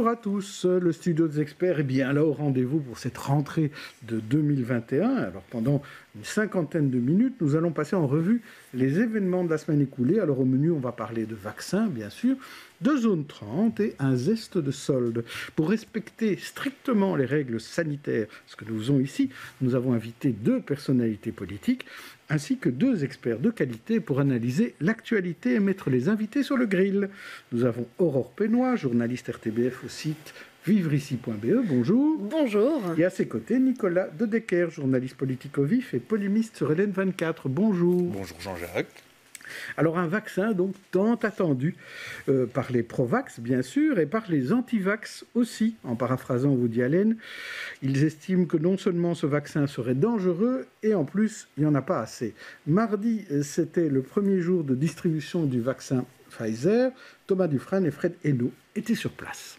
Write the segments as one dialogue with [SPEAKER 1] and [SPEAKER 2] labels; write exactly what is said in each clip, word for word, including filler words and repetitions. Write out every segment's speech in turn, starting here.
[SPEAKER 1] à tous, le studio des experts est bien là au rendez-vous pour cette rentrée de deux mille vingt et un. Alors pendant une cinquantaine de minutes, nous allons passer en revue les événements de la semaine écoulée. Alors au menu, on va parler de vaccins, bien sûr, de zone trente et un zeste de solde. Pour respecter strictement les règles sanitaires, ce que nous faisons ici, nous avons invité deux personnalités politiques ainsi que deux experts de qualité pour analyser l'actualité et mettre les invités sur le grill. Nous avons Aurore Pénois, journaliste R T B F au site vivre ici point b e. Bonjour.
[SPEAKER 2] Bonjour.
[SPEAKER 1] Et à ses côtés, Nicolas Dedecker, journaliste politique au vif et polémiste sur L N vingt-quatre. Bonjour.
[SPEAKER 3] Bonjour Jean-Jacques.
[SPEAKER 1] Alors un vaccin donc tant attendu euh, par les pro-vax bien sûr et par les anti-vax aussi. En paraphrasant Woody Allen, ils estiment que non seulement ce vaccin serait dangereux et en plus il n'y en a pas assez. Mardi, c'était le premier jour de distribution du vaccin Pfizer. Thomas Dufresne et Fred Hainaut étaient sur place.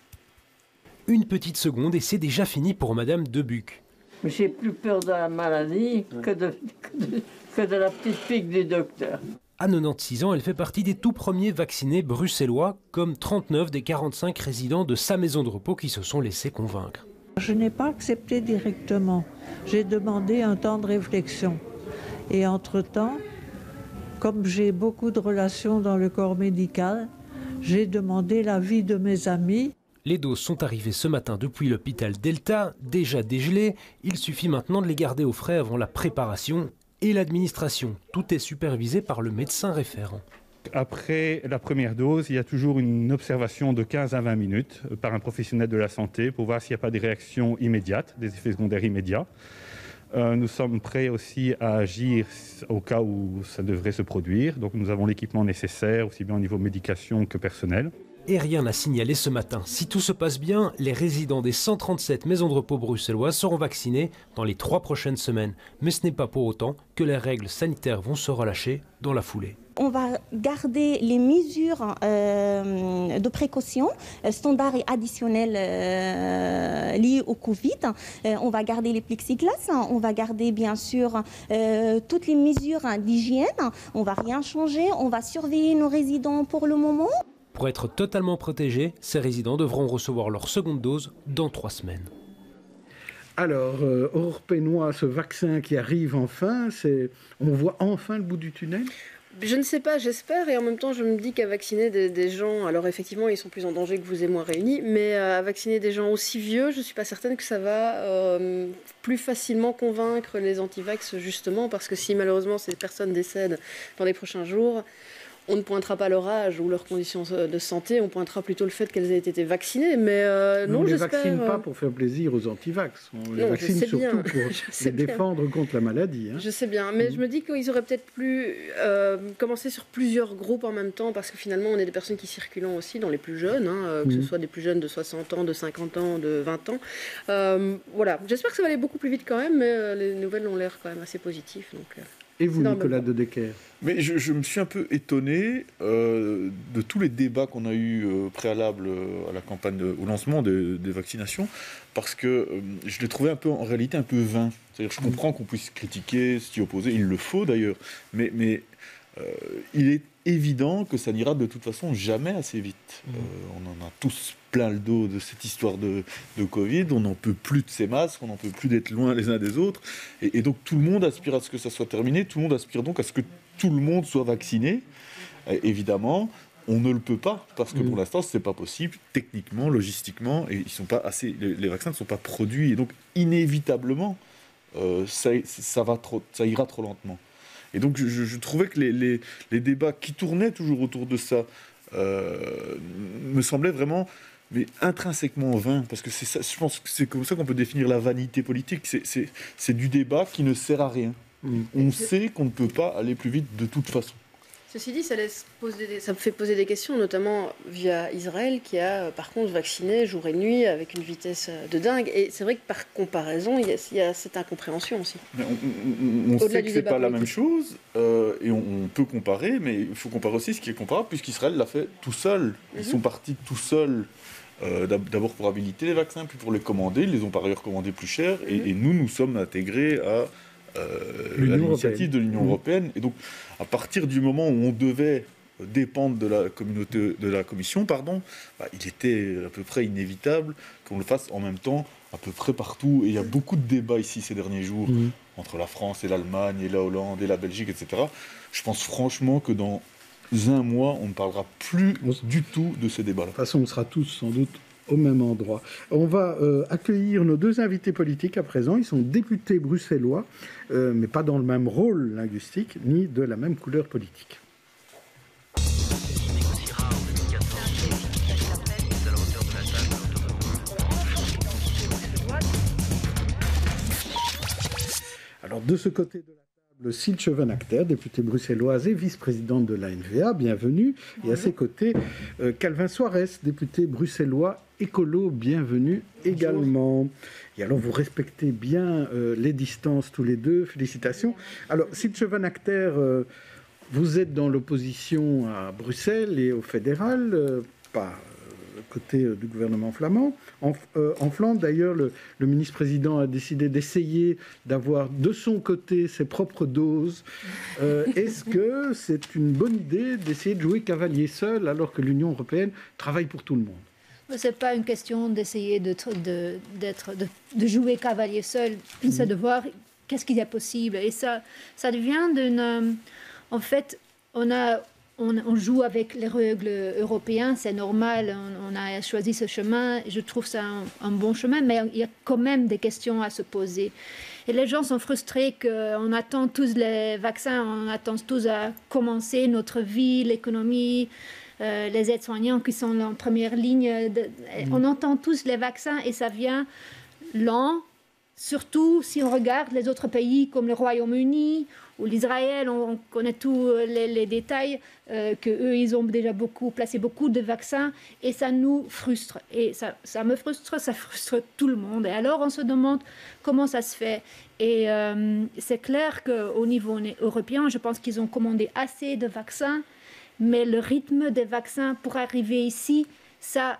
[SPEAKER 4] Une petite seconde et c'est déjà fini pour Madame Debuc.
[SPEAKER 5] J'ai plus peur de la maladie que de, que de, que de la petite pique du docteur.
[SPEAKER 4] À quatre-vingt-seize ans, elle fait partie des tout premiers vaccinés bruxellois, comme trente-neuf des quarante-cinq résidents de sa maison de repos qui se sont laissés convaincre.
[SPEAKER 6] Je n'ai pas accepté directement. J'ai demandé un temps de réflexion. Et entre-temps, comme j'ai beaucoup de relations dans le corps médical, j'ai demandé l'avis de mes amis.
[SPEAKER 4] Les doses sont arrivées ce matin depuis l'hôpital Delta, déjà dégelées. Il suffit maintenant de les garder au frais avant la préparation et l'administration. Tout est supervisé par le médecin référent.
[SPEAKER 3] Après la première dose, il y a toujours une observation de quinze à vingt minutes par un professionnel de la santé pour voir s'il n'y a pas des réactions immédiates, des effets secondaires immédiats. Euh, nous sommes prêts aussi à agir au cas où ça devrait se produire. Donc nous avons l'équipement nécessaire, aussi bien au niveau médication que personnel.
[SPEAKER 4] Et rien n'a signalé ce matin. Si tout se passe bien, les résidents des cent trente-sept maisons de repos bruxelloises seront vaccinés dans les trois prochaines semaines. Mais ce n'est pas pour autant que les règles sanitaires vont se relâcher dans la foulée.
[SPEAKER 2] On va garder les mesures euh, de précaution, euh, standards et additionnels euh, liés au Covid. Euh, on va garder les plexiglas, on va garder bien sûr euh, toutes les mesures d'hygiène. On ne va rien changer, on va surveiller nos résidents pour le moment.
[SPEAKER 4] Pour être totalement protégés, ces résidents devront recevoir leur seconde dose dans trois semaines.
[SPEAKER 1] Alors, euh, Aurore Pénois, ce vaccin qui arrive enfin, c'est... on voit enfin le bout du tunnel ?
[SPEAKER 7] Je ne sais pas, j'espère, et en même temps je me dis qu'à vacciner des, des gens, alors effectivement ils sont plus en danger que vous et moi réunis, mais euh, à vacciner des gens aussi vieux, je ne suis pas certaine que ça va euh, plus facilement convaincre les anti-vax justement, parce que si malheureusement ces personnes décèdent dans les prochains jours, on ne pointera pas leur âge ou leurs conditions de santé, on pointera plutôt le fait qu'elles aient été vaccinées. Mais euh, non,
[SPEAKER 1] on ne les
[SPEAKER 7] j'espère...
[SPEAKER 1] vaccine pas pour faire plaisir aux antivax, on les non, vaccine surtout bien. pour les bien. défendre contre la maladie. Hein.
[SPEAKER 7] Je sais bien, mais mmh. je me dis qu'ils auraient peut-être plus euh, commencé sur plusieurs groupes en même temps, parce que finalement on est des personnes qui circulent aussi dans les plus jeunes, hein, euh, que mmh. ce soit des plus jeunes de soixante ans, de cinquante ans, de vingt ans. Euh, voilà, j'espère que ça va aller beaucoup plus vite quand même, mais euh, les nouvelles ont l'air quand même assez positives. Donc, euh...
[SPEAKER 1] Et vous, Nicolas Dedecker ?
[SPEAKER 8] Mais je, je me suis un peu étonné euh, de tous les débats qu'on a eus euh, préalables à la campagne, de, au lancement des, des vaccinations, parce que euh, je l'ai trouvé un peu, en réalité un peu vain. C'est-à-dire, je comprends qu'on puisse critiquer, s'y opposer, il le faut d'ailleurs, mais, mais euh, il est évident que ça n'ira de toute façon jamais assez vite. Euh, on en a tous plein le dos de cette histoire de, de Covid, on n'en peut plus de ces masques, on n'en peut plus d'être loin les uns des autres, et, et donc tout le monde aspire à ce que ça soit terminé, tout le monde aspire donc à ce que tout le monde soit vacciné. Et évidemment, on ne le peut pas, parce que mmh. pour l'instant, ce n'est pas possible, techniquement, logistiquement, et ils sont pas assez, les, les vaccins ne sont pas produits, et donc inévitablement, euh, ça, ça, va trop, ça ira trop lentement. Et donc je, je trouvais que les, les, les débats qui tournaient toujours autour de ça euh, me semblaient vraiment mais intrinsèquement vains, parce que c'est ça, je pense que c'est comme ça qu'on peut définir la vanité politique, c'est, c'est, c'est du débat qui ne sert à rien. Mmh. On sait qu'on ne peut pas aller plus vite de toute façon.
[SPEAKER 7] Ceci dit, ça, laisse poser des, ça me fait poser des questions, notamment via Israël, qui a par contre vacciné jour et nuit avec une vitesse de dingue. Et c'est vrai que par comparaison, il y a, il y a cette incompréhension aussi.
[SPEAKER 8] Mais on on, on sait que ce n'est pas la même chose, euh, et on, on peut comparer, mais il faut comparer aussi ce qui est comparable, puisqu'Israël l'a fait tout seul. Ils mm-hmm. sont partis tout seuls, euh, d'abord pour habiliter les vaccins, puis pour les commander. Ils les ont par ailleurs commandés plus cher, mm-hmm. et, et nous, nous sommes intégrés à... Euh, à l'initiative de l'Union mmh. européenne. Et donc, à partir du moment où on devait dépendent de la communauté, de la commission, pardon, bah, il était à peu près inévitable qu'on le fasse en même temps à peu près partout. Et il y a beaucoup de débats ici ces derniers jours mmh. entre la France et l'Allemagne et la Hollande et la Belgique, et cetera. Je pense franchement que dans un mois, on ne parlera plus du tout de ces débats-là.
[SPEAKER 1] De toute façon, on sera tous sans doute au même endroit. On va euh, accueillir nos deux invités politiques à présent. Ils sont députés bruxellois, euh, mais pas dans le même rôle linguistique, ni de la même couleur politique. Alors, de ce côté de la table, Siltje Van Acter, députée bruxelloise et vice-présidente de l'A N V A, bienvenue. Et à ses côtés, euh, Calvin Soares, député bruxellois écolo, bienvenue également. Et alors, vous respectez bien euh, les distances tous les deux, félicitations. Alors, Siltje Van Acter, euh, vous êtes dans l'opposition à Bruxelles et au fédéral, euh, pas côté du gouvernement flamand. En, euh, en Flandre, d'ailleurs, le, le ministre-président a décidé d'essayer d'avoir de son côté ses propres doses. Euh, est-ce que c'est une bonne idée d'essayer de jouer cavalier seul alors que l'Union européenne travaille pour tout le monde ?
[SPEAKER 9] Ce n'est pas une question d'essayer de, de, d'être, de, de jouer cavalier seul, mmh. c'est de voir qu'est-ce qu'il y a possible. Et ça, ça devient d'une... En fait, on a... On, on joue avec les règles européennes, c'est normal, on, on a choisi ce chemin, je trouve ça un, un bon chemin, mais il y a quand même des questions à se poser. Et les gens sont frustrés qu'on attend tous les vaccins, on attend tous à commencer notre vie, l'économie, euh, les aides-soignants qui sont en première ligne. De, mmh. On entend tous les vaccins et ça vient lent, surtout si on regarde les autres pays comme le Royaume-Uni ou l'Israël, on, on connaît tous les, les détails, euh, qu'eux, ils ont déjà beaucoup, placé beaucoup de vaccins, et ça nous frustre. Et ça, ça me frustre, ça frustre tout le monde. Et alors, on se demande comment ça se fait. Et euh, c'est clair qu'au niveau européen, je pense qu'ils ont commandé assez de vaccins, mais le rythme des vaccins pour arriver ici, ça...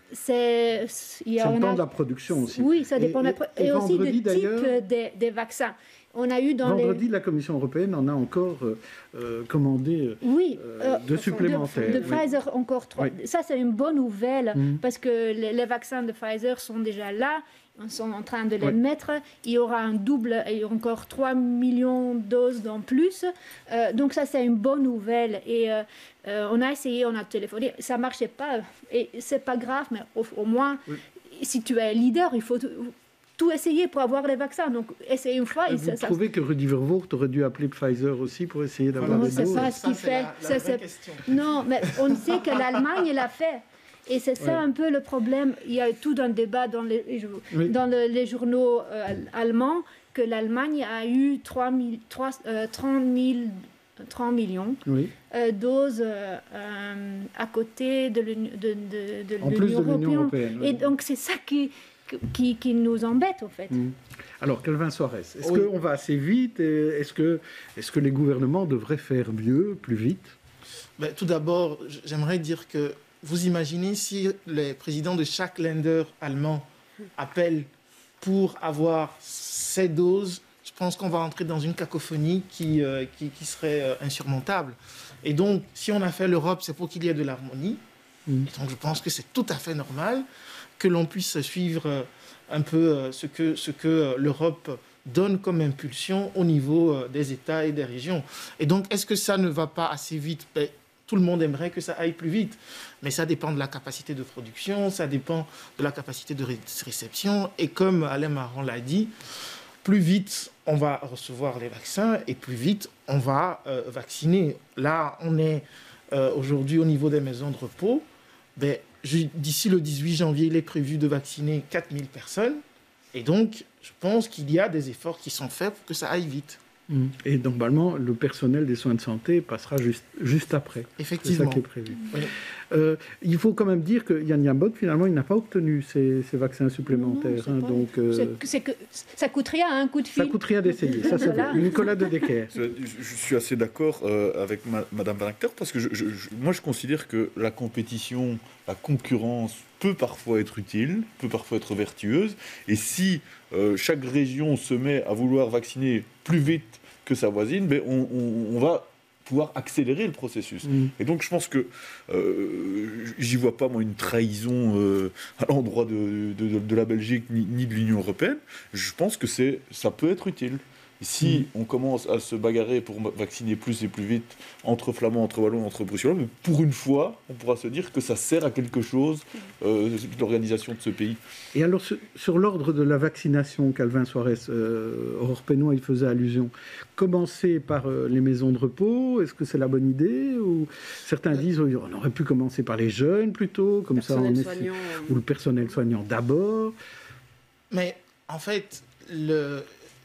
[SPEAKER 9] C'est, il y a,
[SPEAKER 1] ça dépend
[SPEAKER 9] a,
[SPEAKER 1] de la production aussi.
[SPEAKER 9] Oui, ça dépend et, de la pro- et, et aussi du type des, des vaccins. On a eu dans
[SPEAKER 1] vendredi,
[SPEAKER 9] les...
[SPEAKER 1] la Commission européenne en a encore euh, euh, commandé euh,
[SPEAKER 9] oui, euh,
[SPEAKER 1] de supplémentaires.
[SPEAKER 9] De, de
[SPEAKER 1] oui.
[SPEAKER 9] Pfizer, encore trois. Oui. Ça, c'est une bonne nouvelle mmh. parce que les, les vaccins de Pfizer sont déjà là. On sont en train de les oui. mettre. Il y aura un double, il y aura encore trois millions de doses en plus. Euh, donc ça, c'est une bonne nouvelle. Et euh, euh, on a essayé, on a téléphoné. Ça ne marchait pas. Et ce n'est pas grave, mais au, au moins, oui. si tu es leader, il faut... T- tout essayer pour avoir les vaccins. Donc, essayer une fois...
[SPEAKER 1] Vous
[SPEAKER 9] et ça,
[SPEAKER 1] trouvez
[SPEAKER 9] ça...
[SPEAKER 1] que Rudy Verwoerd aurait dû appeler Pfizer aussi pour essayer d'avoir
[SPEAKER 9] non,
[SPEAKER 1] des doses ?
[SPEAKER 9] C'est pas ce qu'il fait.
[SPEAKER 10] La, la
[SPEAKER 9] c'est,
[SPEAKER 10] question.
[SPEAKER 9] Non, mais on sait que l'Allemagne l'a fait. Et c'est ça ouais. un peu le problème. Il y a tout un débat dans les, oui. dans le, les journaux euh, allemands que l'Allemagne a eu trois mille, trois, euh, trente mille, trente millions oui. euh, doses euh, euh, à côté de, l'Union, de, de, de,
[SPEAKER 1] en
[SPEAKER 9] de
[SPEAKER 1] plus
[SPEAKER 9] l'Union
[SPEAKER 1] de l'Union
[SPEAKER 9] européenne.
[SPEAKER 1] européenne oui.
[SPEAKER 9] Et donc c'est ça qui, qui, qui nous embête en fait.
[SPEAKER 1] Mmh. Alors Calvin Soares, est-ce
[SPEAKER 10] oui.
[SPEAKER 1] qu'on va assez vite et est-ce que, est-ce que les gouvernements devraient faire mieux, plus vite ?
[SPEAKER 10] Ben, tout d'abord, j'aimerais dire que vous imaginez si les présidents de chaque Länder allemand appellent pour avoir ces doses, je pense qu'on va entrer dans une cacophonie qui, euh, qui, qui serait euh, insurmontable. Et donc, si on a fait l'Europe, c'est pour qu'il y ait de l'harmonie. Mmh. Et donc, je pense que c'est tout à fait normal que l'on puisse suivre euh, un peu euh, ce que, ce que euh, l'Europe donne comme impulsion au niveau euh, des États et des régions. Et donc, est-ce que ça ne va pas assez vite ? Ben, tout le monde aimerait que ça aille plus vite, mais ça dépend de la capacité de production, ça dépend de la capacité de ré- réception. Et comme Alain Marron l'a dit, plus vite on va recevoir les vaccins et plus vite on va euh, vacciner. Là, on est euh, aujourd'hui au niveau des maisons de repos. Ben, je, d'ici le dix-huit janvier, il est prévu de vacciner quatre mille personnes. Et donc, je pense qu'il y a des efforts qui sont faits pour que ça aille vite.
[SPEAKER 1] Et normalement, le personnel des soins de santé passera juste, juste après.
[SPEAKER 10] Effectivement.
[SPEAKER 1] C'est ça qui est prévu.
[SPEAKER 10] Oui.
[SPEAKER 1] Euh, il faut quand même dire que Yann Yambot, finalement, il n'a pas obtenu ces, ces vaccins supplémentaires.
[SPEAKER 9] Non,
[SPEAKER 1] hein,
[SPEAKER 9] pas...
[SPEAKER 1] donc, euh...
[SPEAKER 9] c'est, c'est que ça coûte rien, un coup de fil.
[SPEAKER 1] Ça coûte rien d'essayer, ça c'est vrai. Nicolas de Decker.
[SPEAKER 8] Je, je suis assez d'accord euh, avec ma, Madame Van Acter parce que je, je, je, moi je considère que la compétition, la concurrence peut parfois être utile, peut parfois être vertueuse. Et si euh, chaque région se met à vouloir vacciner plus vite que sa voisine, ben on, on, on va pouvoir accélérer le processus. Mmh. Et donc je pense que euh, j'y vois pas moi une trahison euh, à l'endroit de, de, de la Belgique ni, ni de l'Union européenne. Je pense que c'est, ça peut être utile. Et si mmh. on commence à se bagarrer pour vacciner plus et plus vite entre Flamands, entre Wallons, entre Bruxellois, mais pour une fois, on pourra se dire que ça sert à quelque chose, euh, l'organisation de ce pays.
[SPEAKER 1] Et alors, sur, sur l'ordre de la vaccination, Calvin Soares, euh, Aurore Pénois, il faisait allusion. Commencer par euh, les maisons de repos, est-ce que c'est la bonne idée? Ou certains disent oh, on aurait pu commencer par les jeunes plutôt, comme ça on est... ou le personnel soignant d'abord.
[SPEAKER 10] Mais en fait, le...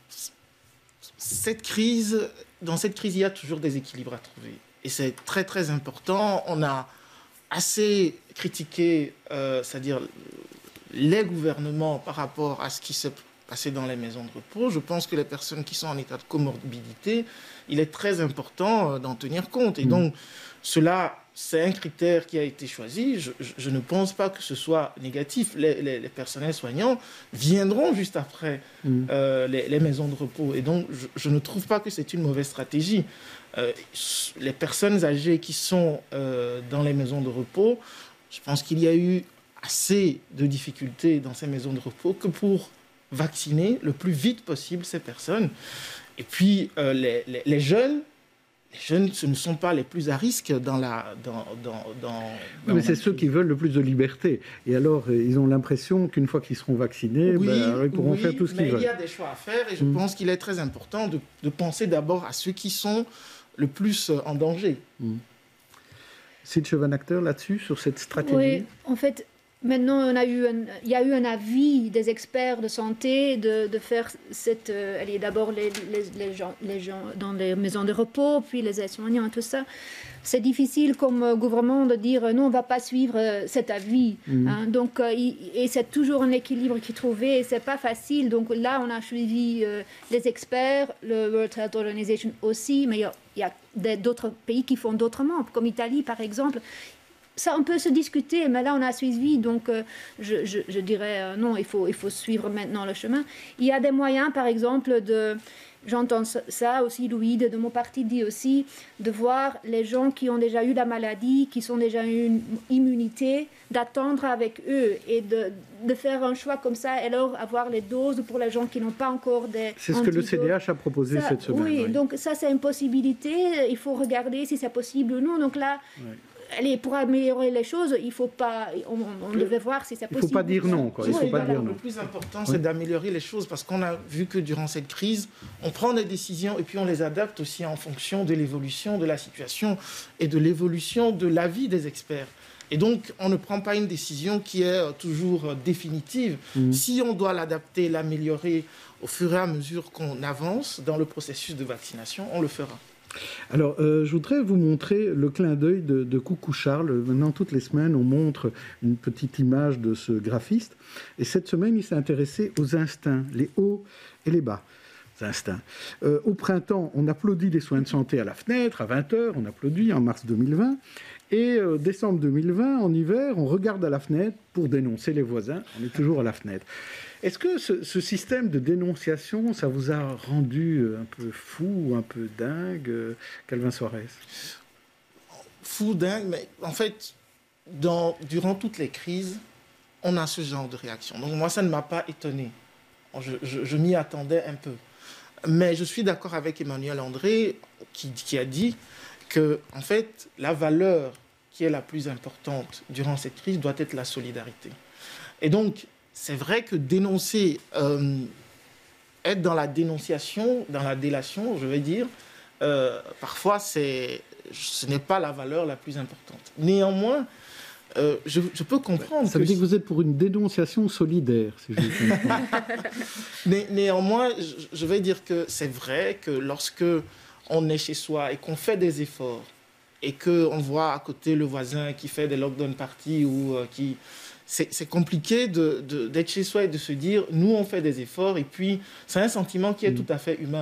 [SPEAKER 10] Cette crise, dans cette crise, il y a toujours des équilibres à trouver. Et c'est très, très important. On a assez critiqué, euh, c'est-à-dire les gouvernements par rapport à ce qui s'est passé dans les maisons de repos. Je pense que les personnes qui sont en état de comorbidité, il est très important d'en tenir compte. Et donc, cela, c'est un critère qui a été choisi. Je, je, je ne pense pas que ce soit négatif. Les, les, les personnels soignants viendront juste après mmh. euh, les, les maisons de repos. Et donc, je, je ne trouve pas que c'est une mauvaise stratégie. Euh, les personnes âgées qui sont euh, dans les maisons de repos, je pense qu'il y a eu assez de difficultés dans ces maisons de repos que pour vacciner le plus vite possible ces personnes. Et puis, euh, les, les, les jeunes, Les jeunes, ce ne sont pas les plus à risque dans la... Dans, dans, dans,
[SPEAKER 1] dans mais c'est ceux qui veulent le plus de liberté. Et alors, ils ont l'impression qu'une fois qu'ils seront vaccinés,
[SPEAKER 10] oui,
[SPEAKER 1] ben, alors ils pourront
[SPEAKER 10] oui,
[SPEAKER 1] faire tout ce qu'ils veulent.
[SPEAKER 10] Mais il y a des choix à faire et je mmh. pense qu'il est très important de, de penser d'abord à ceux qui sont le plus en danger.
[SPEAKER 1] Mmh. Sietske Van Achter, là-dessus, sur cette stratégie?
[SPEAKER 9] Oui, en fait... Maintenant, on a eu un, il y a eu un avis des experts de santé de, de faire cette... Euh, allez, d'abord les, les, les, gens, les gens dans les maisons de repos, puis les aides-soignants et tout ça. C'est difficile comme euh, gouvernement de dire euh, non, on ne va pas suivre euh, cet avis. Mmh. Hein, donc, euh, il, et c'est toujours un équilibre qui est trouvé et ce n'est pas facile. Donc là, on a suivi euh, les experts, le World Health Organization aussi, mais il y a, il y a des, d'autres pays qui font d'autrement, comme l'Italie par exemple. Ça, on peut se discuter, mais là, on a suivi, donc euh, je, je, je dirais euh, non, il faut, il faut suivre maintenant le chemin. Il y a des moyens, par exemple, de... J'entends ça aussi, Louis, de, de mon parti dit aussi, de voir les gens qui ont déjà eu la maladie, qui sont déjà une immunité, d'attendre avec eux et de, de faire un choix comme ça, et alors avoir les doses pour les gens qui n'ont pas encore des...
[SPEAKER 1] C'est ce que le C D H a proposé
[SPEAKER 9] ça,
[SPEAKER 1] cette semaine.
[SPEAKER 9] Oui,
[SPEAKER 1] oui,
[SPEAKER 9] donc ça, c'est une possibilité. Il faut regarder si c'est possible ou non. Donc là... Oui. Allez, pour améliorer les choses, il faut pas, on, on devait voir si c'est possible.
[SPEAKER 1] Il ne faut pas dire non. Quoi. Il faut
[SPEAKER 10] oui,
[SPEAKER 1] pas
[SPEAKER 10] voilà.
[SPEAKER 1] dire non.
[SPEAKER 10] Le plus important, c'est oui. d'améliorer les choses parce qu'on a vu que durant cette crise, on prend des décisions et puis on les adapte aussi en fonction de l'évolution de la situation et de l'évolution de l'avis des experts. Et donc, on ne prend pas une décision qui est toujours définitive. Mmh. Si on doit l'adapter, l'améliorer au fur et à mesure qu'on avance dans le processus de vaccination, on le fera.
[SPEAKER 1] Alors, euh, je voudrais vous montrer le clin d'œil de, de Coucou Charles. Maintenant, toutes les semaines, on montre une petite image de ce graphiste. Et cette semaine, il s'est intéressé aux instincts, les hauts et les bas instincts. Euh, au printemps, on applaudit les soins de santé à la fenêtre, à vingt heures, on applaudit en mars deux mille vingt. Et euh, décembre deux mille vingt, en hiver, on regarde à la fenêtre pour dénoncer les voisins. On est toujours à la fenêtre. Est-ce que ce, ce système de dénonciation, ça vous a rendu un peu fou, un peu dingue, Calvin Soares?
[SPEAKER 10] Fou, dingue, mais en fait, dans, durant toutes les crises, on a ce genre de réaction. Donc moi, ça ne m'a pas étonné. Je, je, je m'y attendais un peu. Mais je suis d'accord avec Emmanuel André, qui, qui a dit que, en fait, la valeur qui est la plus importante durant cette crise doit être la solidarité. Et donc, c'est vrai que dénoncer, euh, être dans la dénonciation, dans la délation, je vais dire, euh, parfois, c'est, ce n'est pas la valeur la plus importante. Néanmoins, euh, je, je peux comprendre...
[SPEAKER 1] Ça veut dire que vous êtes pour une dénonciation solidaire, si je comprends.
[SPEAKER 10] Né, néanmoins, je, je vais dire que c'est vrai que lorsque on est chez soi et qu'on fait des efforts et qu'on voit à côté le voisin qui fait des lockdown parties ou euh, qui... C'est, c'est compliqué de, de, d'être chez soi et de se dire, nous, on fait des efforts, et puis c'est un sentiment qui est mmh. tout à fait humain.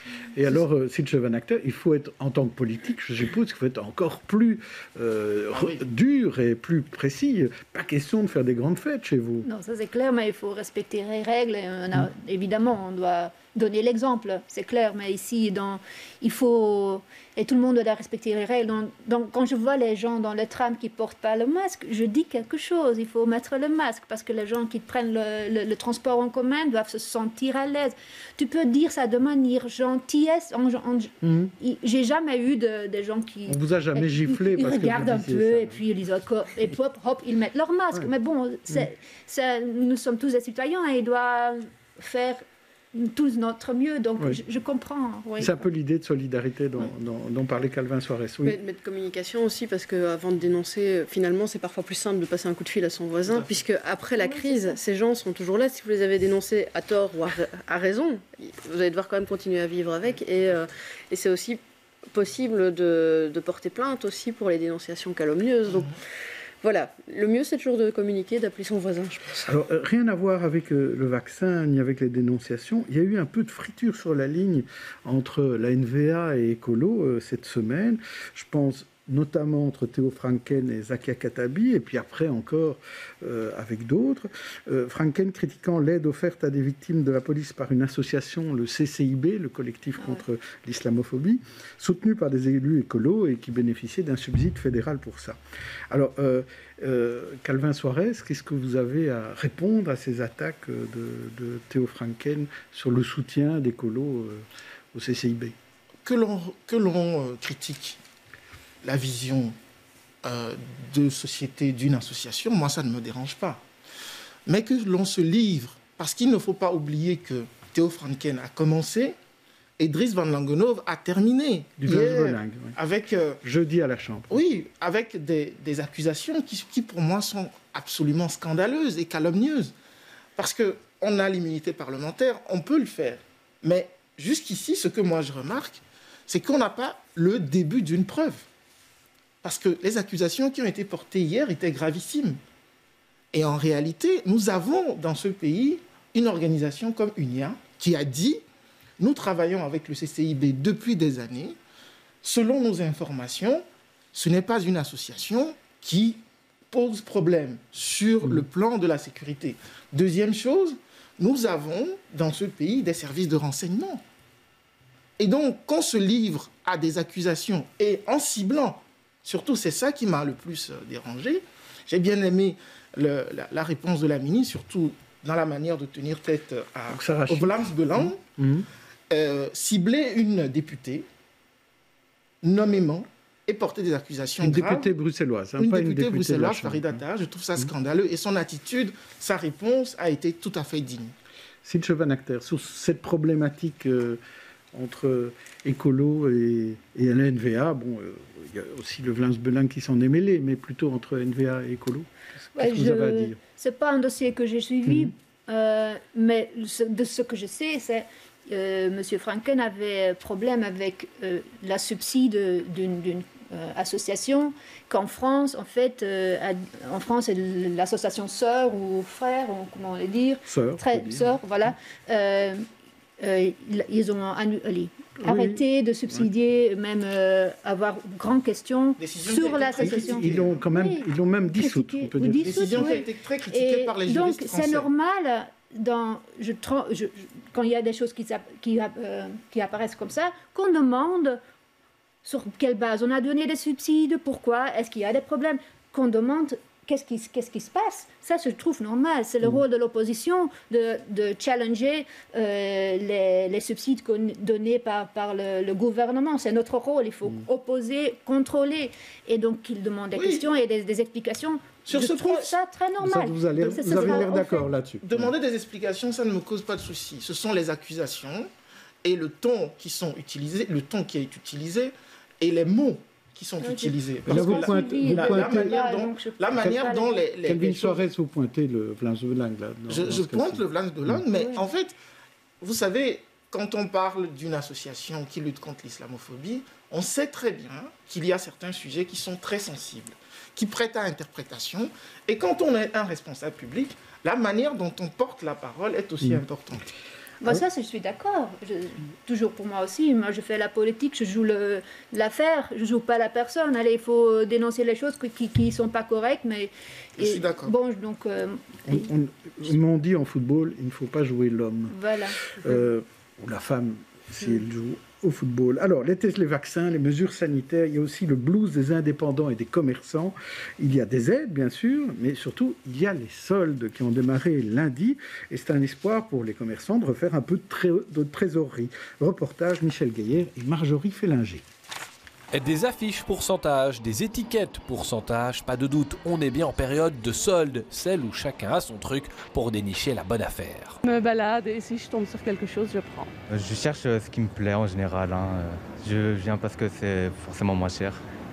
[SPEAKER 1] Et alors, euh, Siltje Van Acter, il faut être, en tant que politique, je suppose qu'il faut être encore plus euh, ah, oui. dur et plus précis. Pas question de faire des grandes fêtes chez vous.
[SPEAKER 9] Non, ça c'est clair, mais il faut respecter les règles. On a, mmh. Évidemment, on doit donner l'exemple, c'est clair, mais ici, dans, il faut... Et tout le monde doit respecter les règles. Donc, donc, quand je vois les gens dans le tram qui ne portent pas le masque, je dis quelque chose. Il faut mettre le masque parce que les gens qui prennent le, le, le transport en commun doivent se sentir à l'aise. Tu peux dire ça de manière gentillesse. En, en, mmh. J'ai jamais eu de, de gens qui...
[SPEAKER 1] On vous a jamais giflé
[SPEAKER 9] ils,
[SPEAKER 1] parce
[SPEAKER 9] ils regardent
[SPEAKER 1] que
[SPEAKER 9] un peu
[SPEAKER 1] ça.
[SPEAKER 9] Et puis ils disent et hop, hop, ils mettent leur masque. Ouais. Mais bon, c'est, mmh. c'est, nous sommes tous des citoyens et ils doivent faire... tous notre mieux, donc oui. je, je comprends. Oui.
[SPEAKER 1] C'est un peu l'idée de solidarité dont, oui. dont, dont parlait Calvin Soares. Oui.
[SPEAKER 7] Mais, mais de communication aussi, parce qu'avant de dénoncer, finalement, c'est parfois plus simple de passer un coup de fil à son voisin, puisque après la oui, crise, ces gens sont toujours là. Si vous les avez dénoncés à tort ou à, à raison, vous allez devoir quand même continuer à vivre avec. Et, euh, et c'est aussi possible de, de porter plainte aussi pour les dénonciations calomnieuses. Donc, voilà, le mieux c'est toujours de communiquer, d'appeler son voisin, je pense.
[SPEAKER 1] Alors, euh, rien à voir avec euh, le vaccin ni avec les dénonciations. Il y a eu un peu de friture sur la ligne entre la N V A et Écolo euh, cette semaine. Je pense notamment entre Théo Franken et Zakia Katabi, et puis après encore euh, avec d'autres. Euh, Franken critiquant l'aide offerte à des victimes de la police par une association, le C C I B, le collectif ah contre ouais. l'islamophobie, soutenu par des élus écolos et qui bénéficiait d'un subside fédéral pour ça. Alors, euh, euh, Calvin Soares, qu'est-ce que vous avez à répondre à ces attaques de, de Théo Franken sur le soutien d'écolos euh, au C C I B ?
[SPEAKER 10] Que l'on, que l'on euh, critique la vision euh, de société d'une association, moi, ça ne me dérange pas. Mais que l'on se livre, parce qu'il ne faut pas oublier que Théo Franken a commencé et Dries Van Langenhove a terminé.
[SPEAKER 1] Du hier, oui.
[SPEAKER 10] avec euh,
[SPEAKER 1] jeudi à la Chambre.
[SPEAKER 10] Oui, avec des, des accusations qui, qui, pour moi, sont absolument scandaleuses et calomnieuses. Parce qu'on a l'immunité parlementaire, on peut le faire. Mais jusqu'ici, ce que moi je remarque, c'est qu'on n'a pas le début d'une preuve. Parce que les accusations qui ont été portées hier étaient gravissimes. Et en réalité, nous avons dans ce pays une organisation comme UNIA qui a dit « Nous travaillons avec le C C I B depuis des années. Selon nos informations, ce n'est pas une association qui pose problème sur mmh. le plan de la sécurité. » Deuxième chose, nous avons dans ce pays des services de renseignement. Et donc, qu'on se livre à des accusations et en ciblant, surtout, c'est ça qui m'a le plus dérangé. J'ai bien aimé le, la, la réponse de la ministre, surtout dans la manière de tenir tête à, au Vlaams Belang. Mmh. Euh, cibler une députée, nommément, et porter des accusations
[SPEAKER 1] une
[SPEAKER 10] graves.
[SPEAKER 1] Députée bruxelloise, hein,
[SPEAKER 10] une
[SPEAKER 1] pas
[SPEAKER 10] députée
[SPEAKER 1] une députée
[SPEAKER 10] bruxelloise, Farida Tahar. Je trouve ça scandaleux. Et son attitude, sa réponse a été tout à fait digne.
[SPEAKER 1] Siltje Van Acter, sur cette problématique... Euh, entre écolo et, et la N V A, bon, il euh, y a aussi le Vlaams Belang qui s'en est mêlé, mais plutôt entre N V A et écolo. Qu'est-ce
[SPEAKER 9] ouais,
[SPEAKER 1] que vous avez à dire ?
[SPEAKER 9] C'est pas un dossier que j'ai suivi, mmh. euh, mais de ce que je sais, c'est euh, M. Franken avait problème avec euh, la subside d'une, d'une euh, association qu'en France, en fait, euh, à, en France, c'est l'association Sœurs ou Frères, ou comment on les dire,
[SPEAKER 1] Sœurs,
[SPEAKER 9] très sœurs, voilà. Euh, Euh, ils ont annulé, oui. arrêté de subsidier, oui. même euh, avoir grande question Décision sur l'association.
[SPEAKER 1] Ils l'ont quand même, oui. ils l'ont même dissoute.
[SPEAKER 10] On peut dire. Décision qui a été très critiquée par les juristes
[SPEAKER 9] donc
[SPEAKER 10] français.
[SPEAKER 9] C'est normal, dans, je, je, je, quand il y a des choses qui, qui, euh, qui apparaissent comme ça, qu'on demande sur quelle base on a donné des subsides, pourquoi, est-ce qu'il y a des problèmes, qu'on demande. Qu'est-ce qui, qu'est-ce qui se passe ? Ça, je trouve normal. C'est le mmh. rôle de l'opposition de, de challenger euh, les, les subsides donnés par, par le, le gouvernement. C'est notre rôle. Il faut mmh. opposer, contrôler. Et donc, ils demandent des oui. questions et des, des explications. Sur je ce trouve point, ça très normal.
[SPEAKER 1] Ça, vous, allez, ça, vous avez l'air d'accord là-dessus.
[SPEAKER 10] Demander des explications, ça ne me cause pas de souci. Ce sont les accusations et le ton qui sont utilisés, le ton qui est utilisé et les mots qui sont okay. utilisés.
[SPEAKER 1] Parce là, vous pointez,
[SPEAKER 10] la, vous la, pointez, la manière dont, la manière dont les... les
[SPEAKER 1] Calvin Soares, vous pointez le Vlaams Belang. Là, dans,
[SPEAKER 10] je
[SPEAKER 1] dans
[SPEAKER 10] je pointe le Vlaams Belang, mmh. mais
[SPEAKER 9] oui.
[SPEAKER 10] en fait, vous savez, quand on parle d'une association qui lutte contre l'islamophobie, on sait très bien qu'il y a certains sujets qui sont très sensibles, qui prêtent à interprétation, et quand on est un responsable public, la manière dont on porte la parole est aussi mmh. importante.
[SPEAKER 9] Bon, ça, je suis d'accord. Je- Toujours pour moi aussi. Moi, je fais la politique, je joue le- l'affaire, je joue pas la personne. Allez, il faut dénoncer les choses qui ne sont pas correctes, mais...
[SPEAKER 10] Je suis d'accord.
[SPEAKER 9] Bon, donc... euh,
[SPEAKER 1] On, on- comme on dit en football, il ne faut pas jouer l'homme.
[SPEAKER 9] voilà.
[SPEAKER 1] Euh, ou la femme, si elle joue au football. Alors, les tests, les vaccins, les mesures sanitaires, il y a aussi le blues des indépendants et des commerçants. Il y a des aides, bien sûr, mais surtout, il y a les soldes qui ont démarré lundi. Et c'est un espoir pour les commerçants de refaire un peu de, tré- de trésorerie. Reportage Michel Gaillard et Marjorie Félinger.
[SPEAKER 11] Des affiches pourcentage, des étiquettes pourcentage, pas de doute, on est bien en période de solde, celle où chacun a son truc pour dénicher la bonne affaire.
[SPEAKER 12] Je me balade et si je tombe sur quelque chose, je prends.
[SPEAKER 13] Je cherche ce qui me plaît en général. Hein. Je viens parce que c'est forcément moins cher.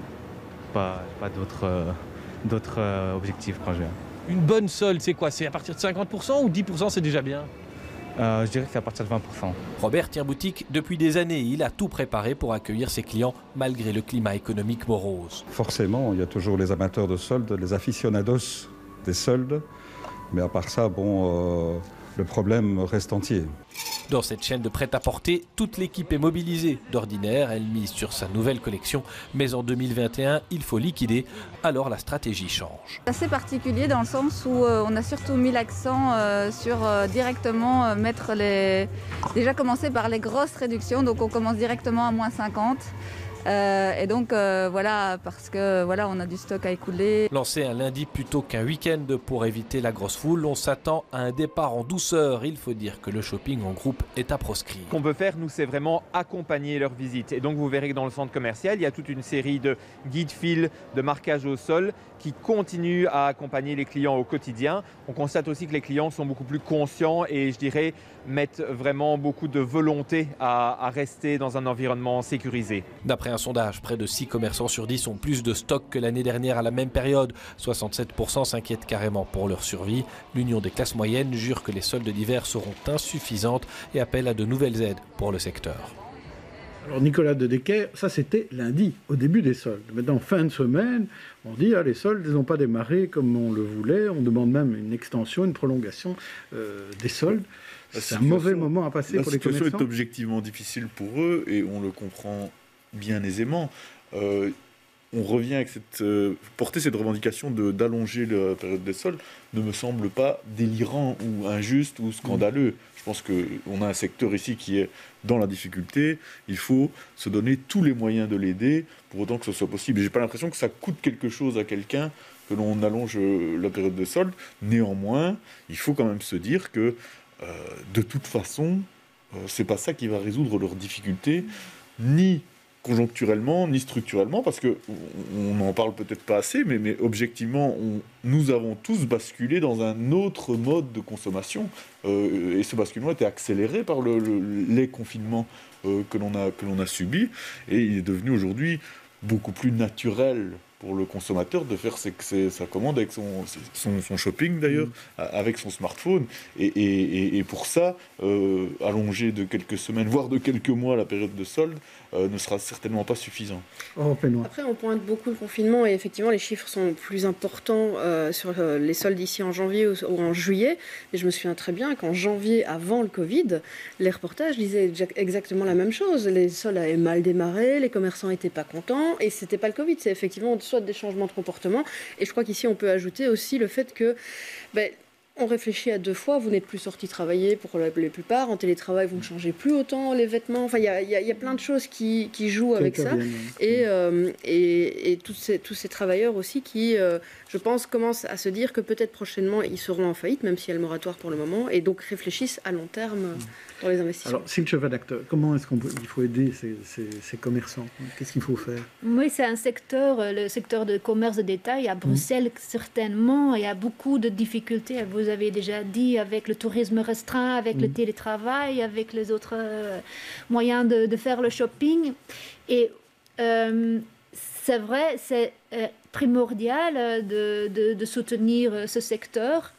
[SPEAKER 13] Pas, pas d'autres euh, d'autres, euh, objectifs quand je viens.
[SPEAKER 11] Une bonne solde, c'est quoi? C'est à partir de cinquante pour cent ou dix pour cent, c'est déjà bien?
[SPEAKER 13] Euh, je dirais que c'est à partir de vingt pour cent.
[SPEAKER 11] Robert tient boutique depuis des années. Il a tout préparé pour accueillir ses clients malgré le climat économique morose.
[SPEAKER 14] Forcément, il y a toujours les amateurs de soldes, les aficionados des soldes. Mais à part ça, bon, euh, le problème reste entier.
[SPEAKER 11] Dans cette chaîne de prêt-à-porter, toute l'équipe est mobilisée. D'ordinaire, elle mise sur sa nouvelle collection. Mais en deux mille vingt et un, il faut liquider. Alors la stratégie change.
[SPEAKER 15] C'est assez particulier dans le sens où euh, on a surtout mis l'accent euh, sur euh, directement euh, mettre les... Déjà commencer par les grosses réductions. Donc on commence directement à moins cinquante. Euh, et donc euh, voilà, parce que voilà, on a du stock à écouler.
[SPEAKER 11] Lancé un lundi plutôt qu'un week-end pour éviter la grosse foule, on s'attend à un départ en douceur. Il faut dire que le shopping en groupe est à proscrire.
[SPEAKER 16] Ce qu'on veut faire, nous, c'est vraiment accompagner leur visite. Et donc, vous verrez que dans le centre commercial, il y a toute une série de guides fils, de marquages au sol qui continuent à accompagner les clients au quotidien. On constate aussi que les clients sont beaucoup plus conscients et, je dirais, mettent vraiment beaucoup de volonté à, à rester dans un environnement sécurisé.
[SPEAKER 11] D'après un sondage, près de six commerçants sur dix ont plus de stock que l'année dernière à la même période. soixante-sept pour cent s'inquiètent carrément pour leur survie. L'Union des classes moyennes jure que les soldes d'hiver seront insuffisantes et appelle à de nouvelles aides pour le secteur.
[SPEAKER 1] Alors Nicolas de Decker, ça c'était lundi, au début des soldes. Maintenant, fin de semaine, on dit ah, les soldes n'ont pas démarré comme on le voulait. On demande même une extension, une prolongation euh, des soldes. C'est un mauvais moment à passer pour les commerçants.
[SPEAKER 8] La situation est objectivement difficile pour eux et on le comprend bien aisément. Euh, on revient avec cette... Euh, porter cette revendication de, d'allonger la période des soldes ne me semble pas délirant ou injuste ou scandaleux. Mmh. Je pense qu'on a un secteur ici qui est dans la difficulté. Il faut se donner tous les moyens de l'aider pour autant que ce soit possible. Je n'ai pas l'impression que ça coûte quelque chose à quelqu'un que l'on allonge la période de solde. Néanmoins, il faut quand même se dire que euh, de toute façon, euh, c'est pas ça qui va résoudre leurs difficultés, ni conjoncturellement, ni structurellement, parce qu'on n'en parle peut-être pas assez, mais, mais objectivement, on, nous avons tous basculé dans un autre mode de consommation, euh, et ce basculement a été accéléré par le, le, les confinements euh, que l'on a, que l'on a subis, et il est devenu aujourd'hui beaucoup plus naturel pour le consommateur de faire ses, ses, sa commande avec son, son, son shopping d'ailleurs, mmh. avec son smartphone. Et, et, et pour ça, euh, allonger de quelques semaines, voire de quelques mois la période de solde, euh, ne sera certainement pas suffisant.
[SPEAKER 1] Oh,
[SPEAKER 7] Après, on pointe beaucoup le confinement et effectivement, les chiffres sont plus importants euh, sur euh, les soldes ici en janvier ou, ou en juillet. Mais je me souviens très bien qu'en janvier, avant le Covid, les reportages disaient exactement la même chose. Les soldes avaient mal démarré, les commerçants n'étaient pas contents et c'était pas le Covid, c'est effectivement soit des changements de comportement. Et je crois qu'ici, on peut ajouter aussi le fait que ben, on réfléchit à deux fois. Vous n'êtes plus sorti travailler pour la, la plupart. En télétravail, vous ne changez plus autant les vêtements. Enfin, il y a, y a, y a plein de choses qui, qui jouent avec ça. Et, euh, et, et tous, ces, tous ces travailleurs aussi qui, euh, je pense, commencent à se dire que peut-être prochainement, ils seront en faillite, même s'il y a le moratoire pour le moment, et donc réfléchissent à long terme pour les investissements.
[SPEAKER 1] Alors, Sylvie Cheval-Acteur, comment est-ce qu'il faut aider ces, ces, ces commerçants? Qu'est-ce qu'il faut faire?
[SPEAKER 9] Oui, c'est un secteur, le secteur de commerce de détail. À Bruxelles, mmh. certainement, il y a beaucoup de difficultés. Vous avez déjà dit, avec le tourisme restreint, avec mmh. le télétravail, avec les autres euh, moyens de, de faire le shopping. Et euh, c'est vrai, c'est euh, primordial de, de, de soutenir ce secteur.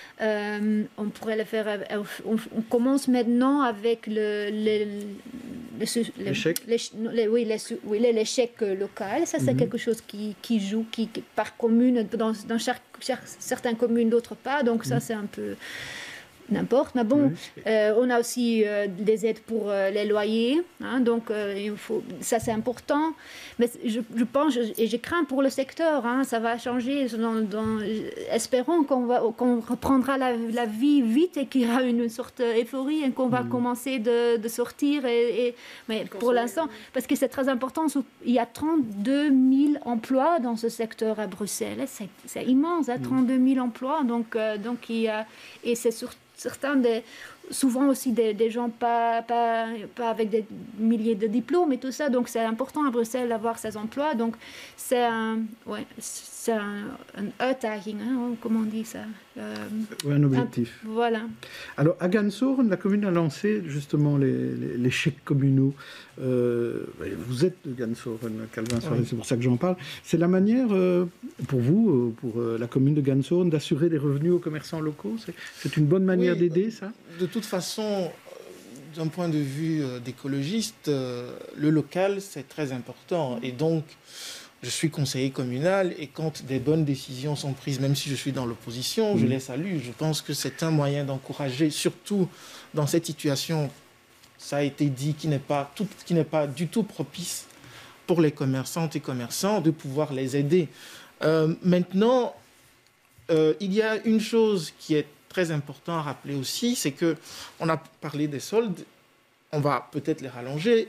[SPEAKER 9] Euh, on pourrait le faire. On, on commence maintenant avec le, le, le, le l'échec. Les, les, oui, les, oui, l'échec local. Ça, c'est mm-hmm. quelque chose qui, qui joue, qui, par commune, dans, dans chaque, chaque, certaines communes, d'autres pas. Donc ça, mm-hmm. c'est un peu. n'importe. Mais bon,
[SPEAKER 1] Oui.
[SPEAKER 9] euh, on a aussi euh, des aides pour euh, les loyers. Hein, donc, euh, il faut, ça, c'est important. Mais je, je pense, et je crains pour le secteur, hein, ça va changer. Dans, dans, espérons qu'on va, qu'on reprendra la, la vie vite et qu'il y aura une sorte d'euphorie et qu'on va mmh. commencer de, de sortir. Et, et, mais pour l'instant, parce que c'est très important, il y a trente-deux mille emplois dans ce secteur à Bruxelles. C'est, c'est immense, hein, trente-deux mille emplois. Donc, euh, donc il y a, et c'est surtout certains, des, souvent aussi des, des gens pas, pas, pas avec des milliers de diplômes et tout ça. Donc c'est important à Bruxelles d'avoir ces emplois. Donc c'est un, ouais, c'est un, un uitdaging, hein, comment on dit ça euh,
[SPEAKER 1] oui, un objectif.
[SPEAKER 9] Un, voilà.
[SPEAKER 1] Alors à Gansoren, la commune a lancé justement les, les, les chèques communaux. Euh, vous êtes de Gansoren, Calvin Soares, oui. C'est pour ça que j'en parle. C'est la manière euh, pour vous, pour euh, la commune de Gansoren, d'assurer des revenus aux commerçants locaux. C'est, c'est une bonne manière oui, d'aider, ça?
[SPEAKER 10] De toute façon, d'un point de vue euh, d'écologiste, euh, le local, c'est très important. Et donc, je suis conseiller communal et quand des bonnes décisions sont prises, même si je suis dans l'opposition, mmh. je les salue. Je pense que c'est un moyen d'encourager, surtout dans cette situation, ça a été dit, qui n'est pas, tout, qui n'est pas du tout propice pour les commerçantes et commerçants, de pouvoir les aider. Euh, maintenant, euh, il y a une chose qui est très importante à rappeler aussi, c'est qu'on a parlé des soldes, on va peut-être les rallonger.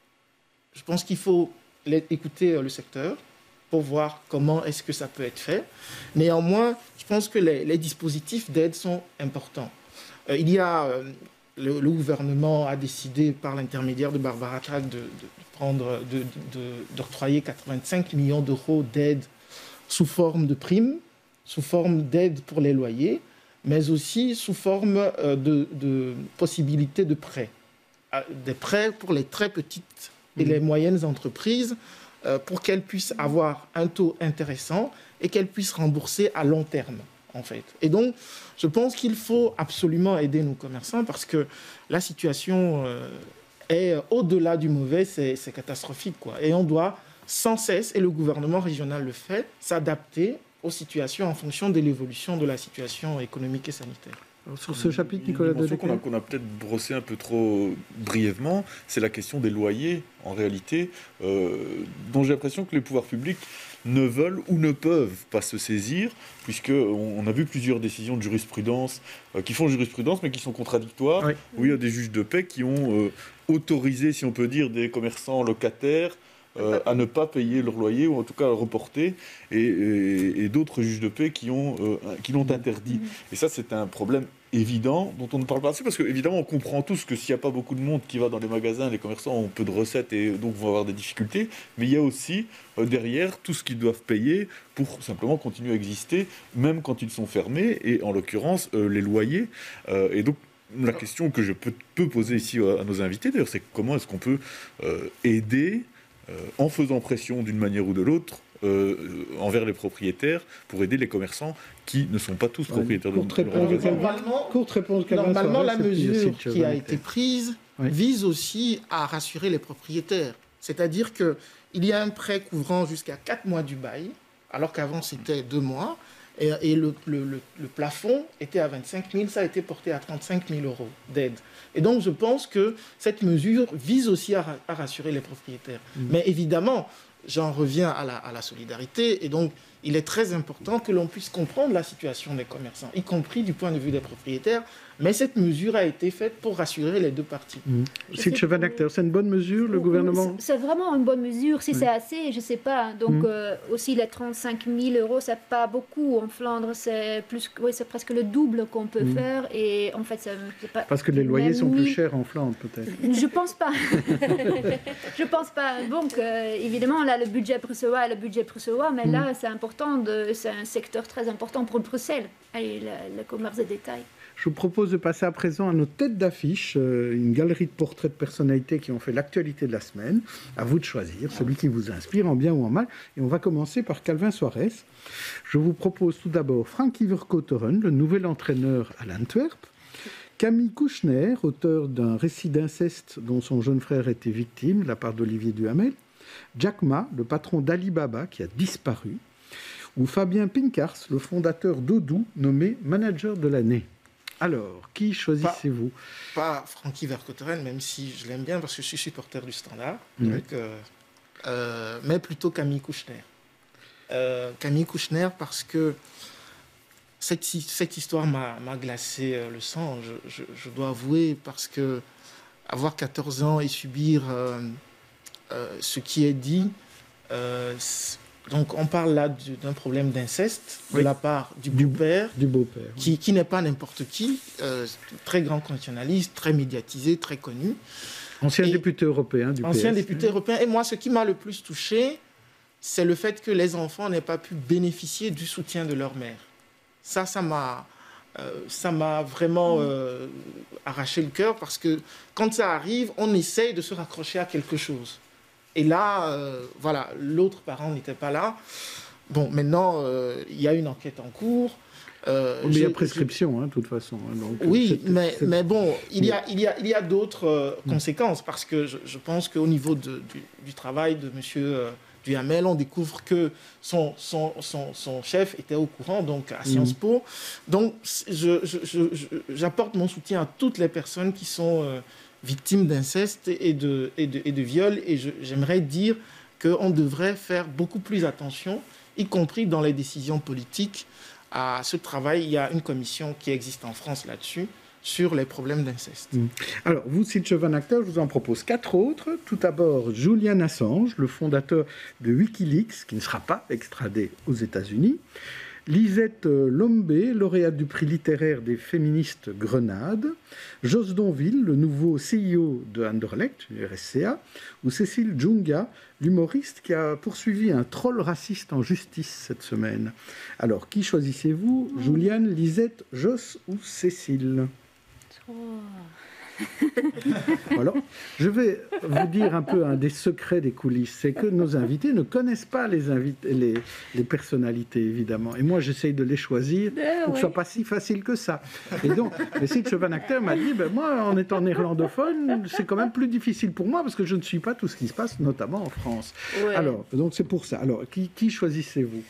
[SPEAKER 10] Je pense qu'il faut écouter le secteur pour voir comment est-ce que ça peut être fait. Néanmoins, je pense que les, les dispositifs d'aide sont importants. Euh, il y a, euh, le, le gouvernement a décidé par l'intermédiaire de Barbara Track de, de, de prendre, de, de, d'octroyer quatre-vingt-cinq millions d'euros d'aide sous forme de primes, sous forme d'aide pour les loyers, mais aussi sous forme euh, de, de possibilités de prêts. Euh, des prêts pour les très petites et les moyennes entreprises euh, pour qu'elles puissent avoir un taux intéressant et qu'elles puissent rembourser à long terme, en fait. Et donc, je pense qu'il faut absolument aider nos commerçants parce que la situation euh, est au-delà du mauvais, c'est, c'est catastrophique, quoi. Et on doit sans cesse, et le gouvernement régional le fait, s'adapter aux situations en fonction de l'évolution de la situation économique et sanitaire.
[SPEAKER 1] Sur ce chapitre, Nicolas Dedecker,
[SPEAKER 8] qu'on a, qu'on a peut-être brossé un peu trop brièvement, c'est la question des loyers, en réalité, euh, dont j'ai l'impression que les pouvoirs publics ne veulent ou ne peuvent pas se saisir, puisqu'on on a vu plusieurs décisions de jurisprudence euh, qui font jurisprudence, mais qui sont contradictoires, oui. Où il y a des juges de paix qui ont euh, autorisé, si on peut dire, des commerçants locataires Euh, à ne pas payer leur loyer, ou en tout cas à le reporter, et, et, et d'autres juges de paix qui, ont, euh, qui l'ont interdit. Mmh. Et ça, c'est un problème évident dont on ne parle pas assez, parce qu'évidemment, on comprend tous que s'il n'y a pas beaucoup de monde qui va dans les magasins, les commerçants ont peu de recettes et donc vont avoir des difficultés, mais il y a aussi euh, derrière tout ce qu'ils doivent payer pour simplement continuer à exister, même quand ils sont fermés, et en l'occurrence, euh, les loyers. Euh, et donc, la question que je peux, peux poser ici à, à nos invités, d'ailleurs, c'est comment est-ce qu'on peut euh, aider Euh, en faisant pression d'une manière ou de l'autre euh, envers les propriétaires pour aider les commerçants qui ne sont pas tous propriétaires
[SPEAKER 1] ouais,
[SPEAKER 8] de
[SPEAKER 1] leur
[SPEAKER 10] Normalement,
[SPEAKER 1] courte réponse
[SPEAKER 10] normalement la mesure qui a été prise
[SPEAKER 1] oui.
[SPEAKER 10] vise aussi à rassurer les propriétaires. C'est-à-dire qu'il y a un prêt couvrant jusqu'à quatre mois du bail, alors qu'avant c'était deux mois, et, et le, le, le, le plafond était à vingt-cinq mille, ça a été porté à trente-cinq mille euros d'aide. Et donc, je pense que cette mesure vise aussi à, à rassurer les propriétaires. Mmh. Mais évidemment, j'en reviens à la, à la solidarité. Et donc, il est très important que l'on puisse comprendre la situation des commerçants, y compris du point de vue des propriétaires. Mais cette mesure a été faite pour rassurer les deux parties.
[SPEAKER 1] Mmh. Syltje Van Achter, c'est une bonne mesure, le gouvernement?
[SPEAKER 9] C'est vraiment une bonne mesure. Si oui. c'est assez, je ne sais pas. Donc, mmh. euh, aussi, les trente-cinq mille euros, ce n'est pas beaucoup. En Flandre, c'est, plus, oui, c'est presque le double qu'on peut mmh. faire. Et en fait, ça, c'est pas...
[SPEAKER 1] Parce que les loyers sont plus chers en Flandre, peut-être.
[SPEAKER 9] Je ne pense pas. Je ne pense pas. Donc, euh, évidemment, là, le budget bruxellois est le budget bruxellois. Mais mmh. là, c'est important. De, c'est un secteur très important pour Bruxelles. Et le, le commerce de détail.
[SPEAKER 1] Je vous propose de passer à présent à nos têtes d'affiche, euh, une galerie de portraits de personnalités qui ont fait l'actualité de la semaine. À vous de choisir celui qui vous inspire, en bien ou en mal. Et on va commencer par Calvin Soares. Je vous propose tout d'abord Frank Iverkoteren, le nouvel entraîneur à l'Antwerp. Camille Kouchner, auteur d'un récit d'inceste dont son jeune frère était victime de la part d'Olivier Duhamel. Jack Ma, le patron d'Alibaba qui a disparu. Ou Fabien Pinkars, le fondateur d'Odoo, nommé manager de l'année. Alors, qui choisissez-vous?
[SPEAKER 10] Pas, pas Francky Vercotteren, même si je l'aime bien parce que je suis supporter du Standard.
[SPEAKER 1] Mmh.
[SPEAKER 10] Donc, euh, euh, mais plutôt Camille Kouchner. Euh, Camille Kouchner parce que cette, cette histoire m'a glacé le sang, je, je, je dois avouer, parce que avoir quatorze ans et subir euh, euh, ce qui est dit, euh, donc on parle là d'un problème d'inceste oui. de la part du beau-père,
[SPEAKER 1] du beau-père,
[SPEAKER 10] qui, qui n'est pas n'importe qui, euh, très grand constitutionnaliste, très médiatisé, très connu.
[SPEAKER 1] Ancien et député européen du
[SPEAKER 10] Ancien
[SPEAKER 1] P S.
[SPEAKER 10] député européen. Et moi, ce qui m'a le plus touché, c'est le fait que les enfants n'aient pas pu bénéficier du soutien de leur mère. Ça, ça m'a euh, ça m'a vraiment euh, arraché le cœur parce que quand ça arrive, on essaye de se raccrocher à quelque chose. Et là, euh, voilà, l'autre parent n'était pas là. Bon, maintenant, euh, il y a une enquête en cours.
[SPEAKER 1] Euh, mais il y a prescription, de hein, toute façon. Hein, donc,
[SPEAKER 10] oui, mais, mais bon, il y a, il y a, il y a d'autres euh, conséquences parce que je, je pense qu'au niveau de, du, du travail de monsieur euh, Duhamel, on découvre que son, son, son, son chef était au courant, donc à Sciences Po. Mmh. Donc, j'apporte je, je, je, mon soutien à toutes les personnes qui sont euh, victimes d'inceste et de, et, de, et de viol. Et j'aimerais dire qu'on devrait faire beaucoup plus attention, y compris dans les décisions politiques, à ce travail. Il y a une commission qui existe en France là-dessus, sur les problèmes d'inceste.
[SPEAKER 1] Mmh. Alors, vous, Sintje Van Acter, je vous en propose quatre autres. Tout d'abord, Julian Assange, le fondateur de Wikileaks, qui ne sera pas extradé aux États-Unis. Lisette Lombé, lauréate du prix littéraire des féministes Grenade. Jos Donville, le nouveau C E O de Anderlecht, R S C A. Ou Cécile Djounga, l'humoriste qui a poursuivi un troll raciste en justice cette semaine. Alors, qui choisissez-vous? mmh. Juliane, Lisette, Jos ou Cécile? oh. Alors, je vais vous dire un peu un des secrets des coulisses, c'est que nos invités ne connaissent pas les, invités, les, les personnalités, évidemment. Et moi, j'essaye de les choisir pour oui. que ce soit pas si facile que ça. Et donc, mais Sintje Van Acter m'a dit, ben, moi, en étant néerlandophone, c'est quand même plus difficile pour moi parce que je ne suis pas tout ce qui se passe, notamment en France. Ouais. Alors, donc c'est pour ça. Alors, qui, qui choisissez-vous?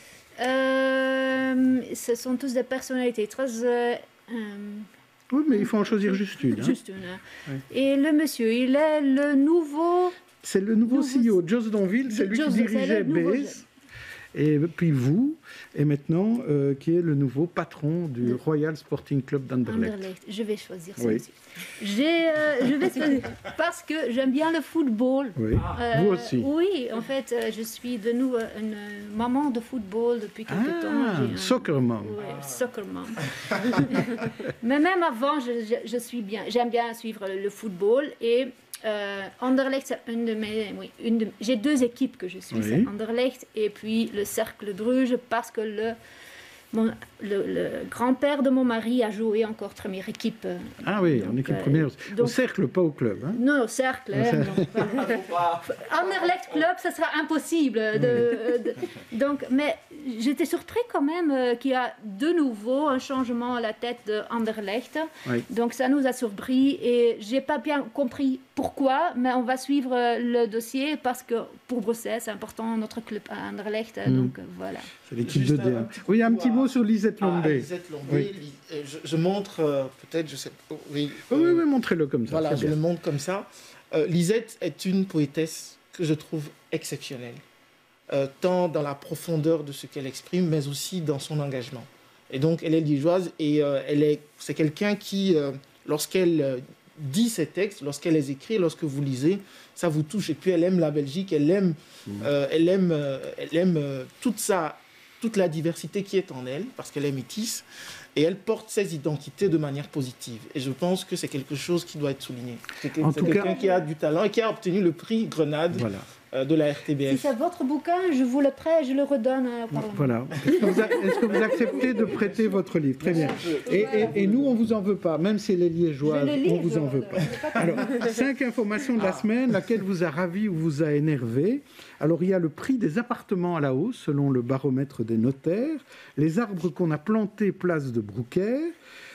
[SPEAKER 9] euh, Ce sont tous des personnalités très... Euh, euh...
[SPEAKER 1] Oui, mais il faut en choisir juste une. Hein.
[SPEAKER 9] Juste une. Oui. Et le monsieur, il est le nouveau...
[SPEAKER 1] C'est le nouveau, nouveau C E O, Jos Donville, c'est lui Jos, qui dirigeait B S. Et puis vous, et maintenant, euh, qui est le nouveau patron du oui. Royal Sporting Club d'Anderlecht.
[SPEAKER 9] Je vais choisir ça oui. aussi. Euh, je vais choisir parce que j'aime bien le football.
[SPEAKER 1] Oui, euh, vous aussi.
[SPEAKER 9] Oui, en fait, je suis de nouveau une maman de football depuis quelques
[SPEAKER 1] ah,
[SPEAKER 9] temps.
[SPEAKER 1] Un... Soccer mom.
[SPEAKER 9] Oui, soccer mom. Mais même avant, je, je, je suis bien, j'aime bien suivre le, le football et Euh, Anderlecht, c'est une de mes... Oui, une de, j'ai deux équipes que je suis, oui. c'est Anderlecht et puis le Cercle Bruges, parce que le, mon, le, le grand-père de mon mari a joué encore première équipe.
[SPEAKER 1] Ah oui, donc, en équipe première. Euh, donc, au Cercle, pas au club. Hein.
[SPEAKER 9] Non, au Cercle. Au cercle. Anderlecht Club, ça sera impossible. De, de, donc, mais j'étais surpris quand même euh, qu'il y a de nouveau un changement à la tête de Anderlecht. Oui. Donc ça nous a surpris et j'ai pas bien compris pourquoi, mais on va suivre le dossier parce que pour Bruxelles, c'est important notre club à Anderlecht. Mm. Donc euh, voilà.
[SPEAKER 1] C'est l'équipe de D un. Oui, un petit mot sur Lisette Lombé.
[SPEAKER 10] Ah, Lisette Lombé, oui. je, je montre euh, peut-être, je sais pas. Oui,
[SPEAKER 1] euh, oui, oui, montrez-le comme ça.
[SPEAKER 10] Voilà, je bien. le montre comme ça. Euh, Lisette est une poétesse que je trouve exceptionnelle. Euh, tant dans la profondeur de ce qu'elle exprime, mais aussi dans son engagement. Et donc, elle est liégeoise et euh, elle est, c'est quelqu'un qui, euh, lorsqu'elle euh, dit ses textes, lorsqu'elle les écrit, lorsque vous lisez, ça vous touche. Et puis, elle aime la Belgique, elle aime, mmh. euh, elle aime, euh, elle aime euh, toute, sa, toute la diversité qui est en elle, parce qu'elle est métisse, et elle porte ses identités de manière positive. Et je pense que c'est quelque chose qui doit être souligné. C'est, c'est quelqu'un cas... qui a du talent et qui a obtenu le prix Grenade. Voilà. De la R T B F.
[SPEAKER 9] Si c'est votre bouquin, je vous le prête, je le redonne au Parlement.
[SPEAKER 1] Voilà. Est-ce que, vous, est-ce que vous acceptez de prêter votre livre? Très bien. Et, et, et nous, on ne vous en veut pas, même si elle est liégeoise, on ne vous en veut pas. Alors, cinq informations de la semaine, laquelle vous a ravi ou vous a énervé. Alors, il y a le prix des appartements à la hausse, selon le baromètre des notaires, les arbres qu'on a plantés place de Brouckère,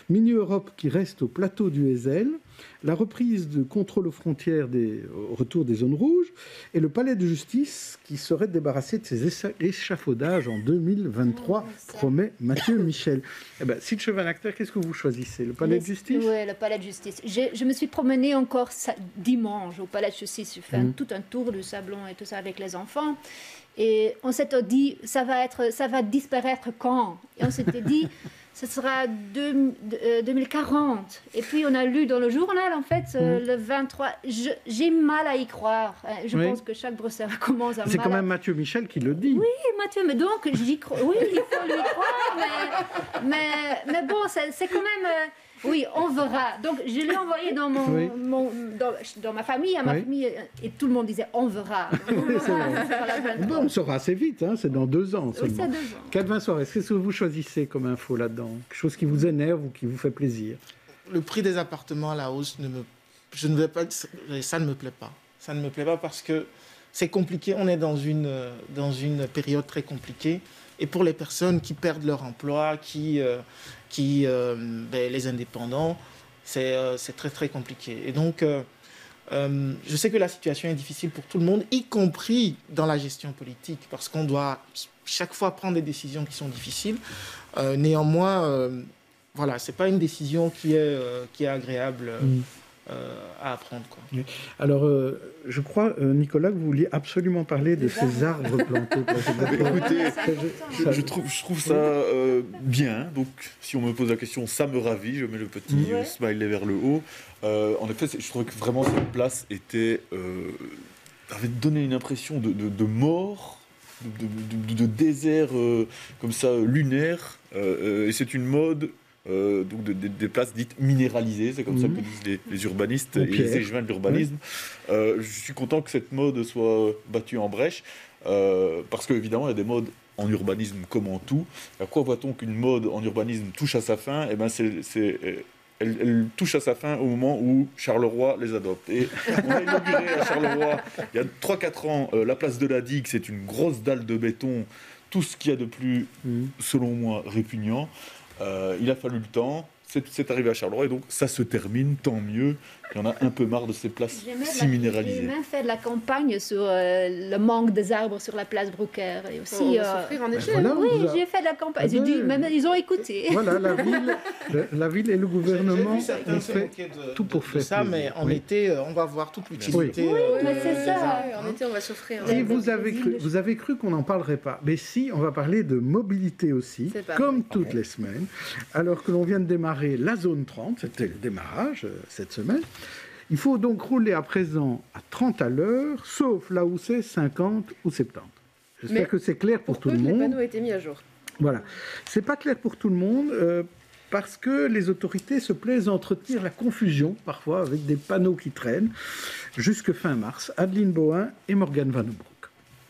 [SPEAKER 1] Mini-Europe qui reste au plateau du Heysel, la reprise de contrôle aux frontières des, au retour des zones rouges et le palais de justice qui serait débarrassé de ses échafaudages en deux mille vingt-trois, promet Mathieu Michel. Eh ben, Sietske Van Achter, qu'est-ce que vous choisissez? Le palais de justice?
[SPEAKER 9] Oui, le palais de justice. Je, je me suis promenée encore dimanche au palais de justice. J'ai fait mmh. tout un tour du Sablon et tout ça avec les enfants. Et on s'était dit, ça va, être, ça va disparaître quand? Et on s'était dit, ce sera deux, euh, deux mille quarante. Et puis on a lu dans le journal, en fait, euh, mmh. le vingt-trois. Je, j'ai mal à y croire. Je oui. pense que chaque Bruxelles commence à
[SPEAKER 1] C'est
[SPEAKER 9] mal
[SPEAKER 1] quand
[SPEAKER 9] à...
[SPEAKER 1] même Mathieu Michel qui le dit.
[SPEAKER 9] Oui, Mathieu, mais donc j'y crois. Oui, il faut lui croire, mais, mais, mais bon, c'est, c'est quand même... Euh, oui, on verra. Donc, je l'ai envoyé dans, mon, oui. mon, dans, dans ma famille, à ma oui. famille, et tout le monde disait on verra. On
[SPEAKER 1] oui, verra. Bon, on saura assez vite, hein, c'est dans deux ans seulement.
[SPEAKER 9] Oui, c'est deux ans.
[SPEAKER 1] Calvin Soares, qu'est-ce que vous choisissez comme info là-dedans? Quelque chose qui vous énerve ou qui vous fait plaisir?
[SPEAKER 10] Le prix des appartements à la hausse, ne me, je ne vais pas, ça ne me plaît pas. Ça ne me plaît pas parce que c'est compliqué. On est dans une, dans une période très compliquée. Et pour les personnes qui perdent leur emploi, qui, euh, qui euh, ben, les indépendants, c'est, euh, c'est très très compliqué. Et donc, euh, euh, je sais que la situation est difficile pour tout le monde, y compris dans la gestion politique, parce qu'on doit chaque fois prendre des décisions qui sont difficiles. Euh, néanmoins, euh, voilà, c'est pas une décision qui est, euh, qui est agréable. Euh, mmh. Euh, à apprendre. Quoi.
[SPEAKER 1] Alors, euh, je crois, euh, Nicolas, que vous vouliez absolument parler de ces arbres plantés.
[SPEAKER 8] Écoutez, je, je, trouve, je trouve ça euh, bien. Donc, si on me pose la question, ça me ravit. Je mets le petit ouais. euh, smiley vers le haut. Euh, en effet, je trouvais que vraiment cette place était, euh, avait donné une impression de, de, de mort, de, de, de, de désert euh, comme ça, lunaire. Euh, et c'est une mode... Euh, donc de, de, des places dites minéralisées, c'est comme mmh. ça que disent les, les urbanistes et les échevins de l'urbanisme. Mmh. Euh, je suis content que cette mode soit battue en brèche, euh, parce qu'évidemment, il y a des modes en urbanisme comme en tout. À quoi voit-on qu'une mode en urbanisme touche à sa fin? Eh ben, c'est, c'est, elle, elle touche à sa fin au moment où Charleroi les adopte. Et on a inauguré à Charleroi, il y a trois quatre ans, euh, la place de la Digue, c'est une grosse dalle de béton, tout ce qu'il y a de plus, mmh. selon moi, répugnant. Euh, il a fallu le temps, c'est, c'est arrivé à Charleroi et donc ça se termine, tant mieux. Il y en a un peu marre de ces places si minéralisées.
[SPEAKER 9] J'ai même fait de la campagne sur euh, le manque des arbres sur la place Brucker. Et aussi,
[SPEAKER 7] on va
[SPEAKER 9] euh...
[SPEAKER 7] s'offrir en échelle.
[SPEAKER 1] Voilà,
[SPEAKER 9] oui,
[SPEAKER 1] a...
[SPEAKER 9] j'ai fait de la campagne. J'ai dit, même, ils ont écouté.
[SPEAKER 1] Voilà, la ville, la ville et le gouvernement
[SPEAKER 10] ont
[SPEAKER 1] fait
[SPEAKER 10] de,
[SPEAKER 1] tout pour
[SPEAKER 10] de,
[SPEAKER 1] faire
[SPEAKER 10] de ça, mais en
[SPEAKER 1] oui.
[SPEAKER 10] été, on va voir toute l'utilité.
[SPEAKER 1] Oui,
[SPEAKER 9] oui
[SPEAKER 10] euh,
[SPEAKER 9] mais c'est ça.
[SPEAKER 7] En été, on va s'offrir.
[SPEAKER 1] Et vous avez cru, vous avez cru qu'on n'en parlerait pas. Mais si, on va parler de mobilité aussi, comme vrai. toutes okay. les semaines. Alors que l'on vient de démarrer la zone trente, c'était le démarrage euh, cette semaine. Il faut donc rouler à présent à trente à l'heure, sauf là où c'est cinquante ou soixante-dix. J'espère Mais que c'est clair pour, pour tout le monde.
[SPEAKER 7] Les panneaux ont été mis à jour.
[SPEAKER 1] Voilà. C'est pas clair pour tout le monde euh, parce que les autorités se plaisent à entretenir la confusion, parfois, avec des panneaux qui traînent, jusque fin mars. Adeline Bohin et Morgane Van Oubroek.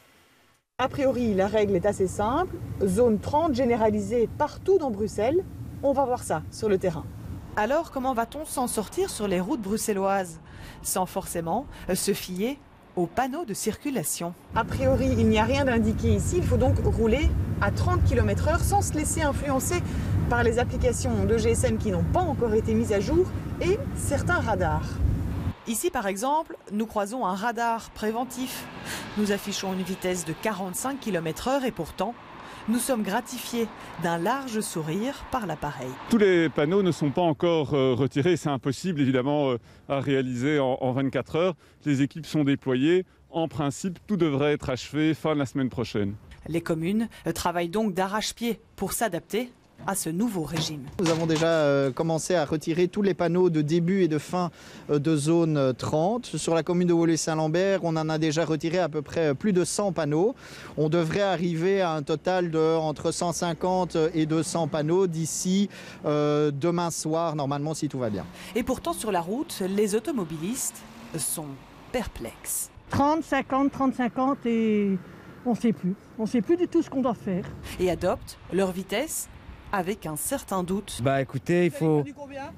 [SPEAKER 17] A priori, la règle est assez simple. Zone trente généralisée partout dans Bruxelles. On va voir ça sur le terrain. Alors, comment va-t-on s'en sortir sur les routes bruxelloises, sans forcément se fier aux panneaux de circulation? A priori, il n'y a rien d'indiqué ici. Il faut donc rouler à trente kilomètres heure sans se laisser influencer par les applications de G S M qui n'ont pas encore été mises à jour et certains radars. Ici, par exemple, nous croisons un radar préventif. Nous affichons une vitesse de quarante-cinq kilomètres heure et pourtant, nous sommes gratifiés d'un large sourire par l'appareil.
[SPEAKER 18] Tous les panneaux ne sont pas encore euh, retirés, c'est impossible évidemment euh, à réaliser en, en vingt-quatre heures. Les équipes sont déployées, en principe tout devrait être achevé fin de la semaine prochaine.
[SPEAKER 17] Les communes travaillent donc d'arrache-pied pour s'adapter à ce nouveau régime.
[SPEAKER 19] Nous avons déjà euh, commencé à retirer tous les panneaux de début et de fin euh, de zone trente. Sur la commune de Woluwe-Saint-Lambert, on en a déjà retiré à peu près plus de cent panneaux. On devrait arriver à un total de entre cent cinquante et deux cents panneaux d'ici euh, demain soir, normalement, si tout va bien.
[SPEAKER 17] Et pourtant, sur la route, les automobilistes sont perplexes.
[SPEAKER 20] trente, cinquante, trente, cinquante et on ne sait plus. On ne sait plus du tout ce qu'on doit faire.
[SPEAKER 17] Et adoptent leur vitesse avec un certain doute.
[SPEAKER 21] Bah écoutez, il faut...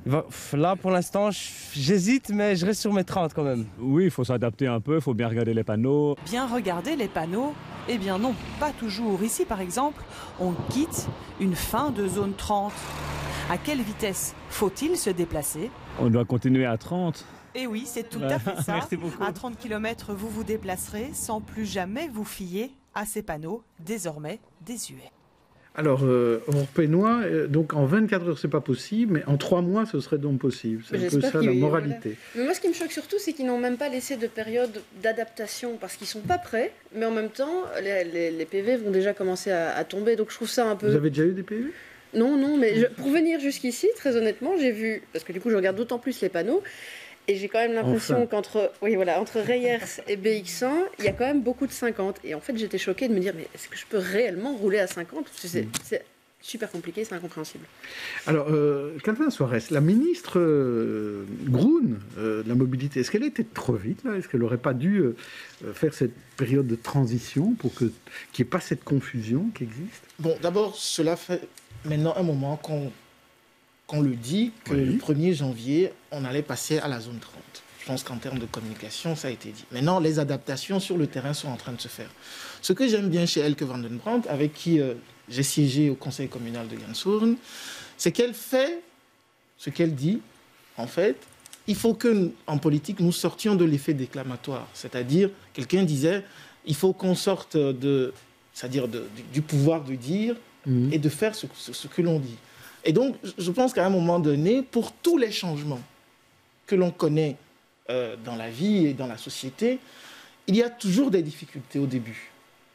[SPEAKER 21] Là pour l'instant, j'hésite, mais je reste sur mes trente quand même.
[SPEAKER 22] Oui, il faut s'adapter un peu, il faut bien regarder les panneaux.
[SPEAKER 17] Bien regarder les panneaux? Eh bien non, pas toujours. Ici par exemple, on quitte une fin de zone trente. À quelle vitesse faut-il se déplacer?
[SPEAKER 22] On doit continuer à trente.
[SPEAKER 17] Eh oui, c'est tout à fait ça.
[SPEAKER 22] Merci beaucoup.
[SPEAKER 17] À trente kilomètres, vous vous déplacerez sans plus jamais vous fier à ces panneaux désormais désuets.
[SPEAKER 1] Alors, euh, Orpénois, euh, donc en vingt-quatre heures, c'est pas possible, mais en trois mois, ce serait donc possible. C'est un peu ça la moralité.
[SPEAKER 7] Voilà. Mais moi, ce qui me choque surtout, c'est qu'ils n'ont même pas laissé de période d'adaptation, parce qu'ils sont pas prêts, mais en même temps, les, les, les P V vont déjà commencer à, à tomber, donc je trouve ça un peu...
[SPEAKER 1] Vous avez déjà eu des P V?
[SPEAKER 7] Non, non, mais je, pour venir jusqu'ici, très honnêtement, j'ai vu, parce que du coup, je regarde d'autant plus les panneaux, et j'ai quand même l'impression enfin. qu'entre oui, voilà, entre Reyers et B X cent, il y a quand même beaucoup de cinquante. Et en fait, j'étais choquée de me dire, mais est-ce que je peux réellement rouler à cinquante? Parce que c'est, mmh. c'est super compliqué, c'est incompréhensible.
[SPEAKER 1] Alors, euh, Calvin Soares, la ministre euh, Groen euh, de la mobilité, est-ce qu'elle était trop vite là? Est-ce qu'elle n'aurait pas dû euh, faire cette période de transition pour que, qu'il n'y ait pas cette confusion qui existe?
[SPEAKER 10] Bon, d'abord, cela fait maintenant un moment qu'on... qu'on le dit, que oui. le premier janvier, on allait passer à la zone trente. Je pense qu'en termes de communication, ça a été dit. Maintenant, les adaptations sur le terrain sont en train de se faire. Ce que j'aime bien chez Elke van den Brandt, avec qui euh, j'ai siégé au conseil communal de Ganshoorn, c'est qu'elle fait ce qu'elle dit. En fait, il faut qu'en politique, nous sortions de l'effet déclamatoire. C'est-à-dire, quelqu'un disait, il faut qu'on sorte de, c'est-à-dire de, du pouvoir de dire mmh. et de faire ce, ce, ce que l'on dit. Et donc, je pense qu'à un moment donné, pour tous les changements que l'on connaît euh, dans la vie et dans la société, il y a toujours des difficultés au début.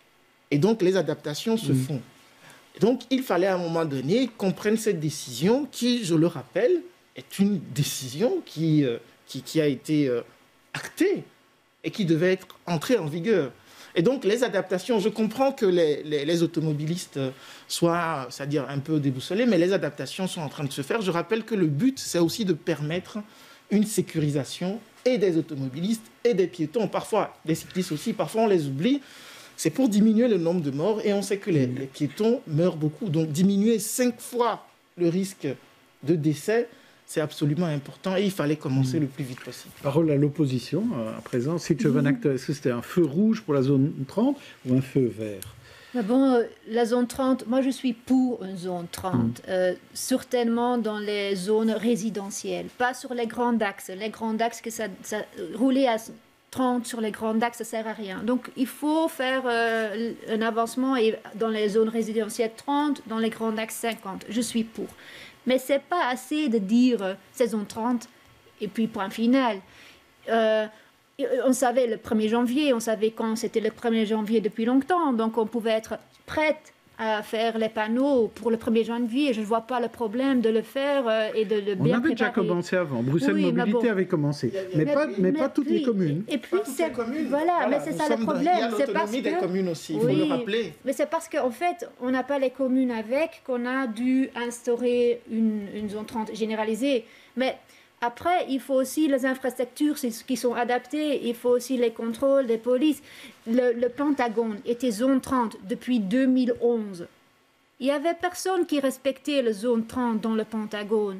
[SPEAKER 10] Et donc, les adaptations se mmh. font. Et donc, il fallait à un moment donné qu'on prenne cette décision qui, je le rappelle, est une décision qui, euh, qui, qui a été euh, actée et qui devait être entrée en vigueur. Et donc, les adaptations, je comprends que les, les, les automobilistes soient, c'est-à-dire un peu déboussolés, mais les adaptations sont en train de se faire. Je rappelle que le but, c'est aussi de permettre une sécurisation et des automobilistes et des piétons. Parfois, des cyclistes aussi, parfois on les oublie. C'est pour diminuer le nombre de morts et on sait que les, les piétons meurent beaucoup. Donc, diminuer cinq fois le risque de décès, c'est absolument important et il fallait commencer mmh. le plus vite possible.
[SPEAKER 1] Parole à l'opposition euh, à présent. Sietse van Agt, est-ce que c'était un feu rouge pour la zone trente ou un feu vert?
[SPEAKER 9] Mais bon, euh, la zone trente, moi je suis pour une zone trente, mmh. euh, certainement dans les zones résidentielles, pas sur les grands axes. Les grands axes, que ça, ça, rouler à trente sur les grands axes, ça ne sert à rien. Donc il faut faire euh, un avancement et dans les zones résidentielles trente, dans les grands axes cinquante. Je suis pour. Mais ce n'est pas assez de dire euh, saison trente et puis point final. Euh, on savait le premier janvier, on savait quand c'était le premier janvier depuis longtemps, donc on pouvait être prête à faire les panneaux pour le premier janvier. Je ne vois pas le problème de le faire euh, et de le bien préparer.
[SPEAKER 1] On avait déjà commencé avant. Bruxelles oui, Mobilité bon. avait commencé, mais, mais, pas, mais, mais pas toutes
[SPEAKER 9] oui,
[SPEAKER 1] les communes.
[SPEAKER 9] Et puis, c'est,
[SPEAKER 10] communes.
[SPEAKER 9] Voilà, voilà, mais c'est ça le problème.
[SPEAKER 10] Il y a l'autonomie des communes aussi, il faut
[SPEAKER 9] oui,
[SPEAKER 10] le rappeler.
[SPEAKER 9] Mais c'est parce qu'en fait, on n'a pas les communes avec qu'on a dû instaurer une, une zone trente généralisée. Mais après, il faut aussi les infrastructures qui sont adaptées, il faut aussi les contrôles des polices. Le, le Pentagone était zone trente depuis deux mille onze. Il n'y avait personne qui respectait la zone trente dans le Pentagone.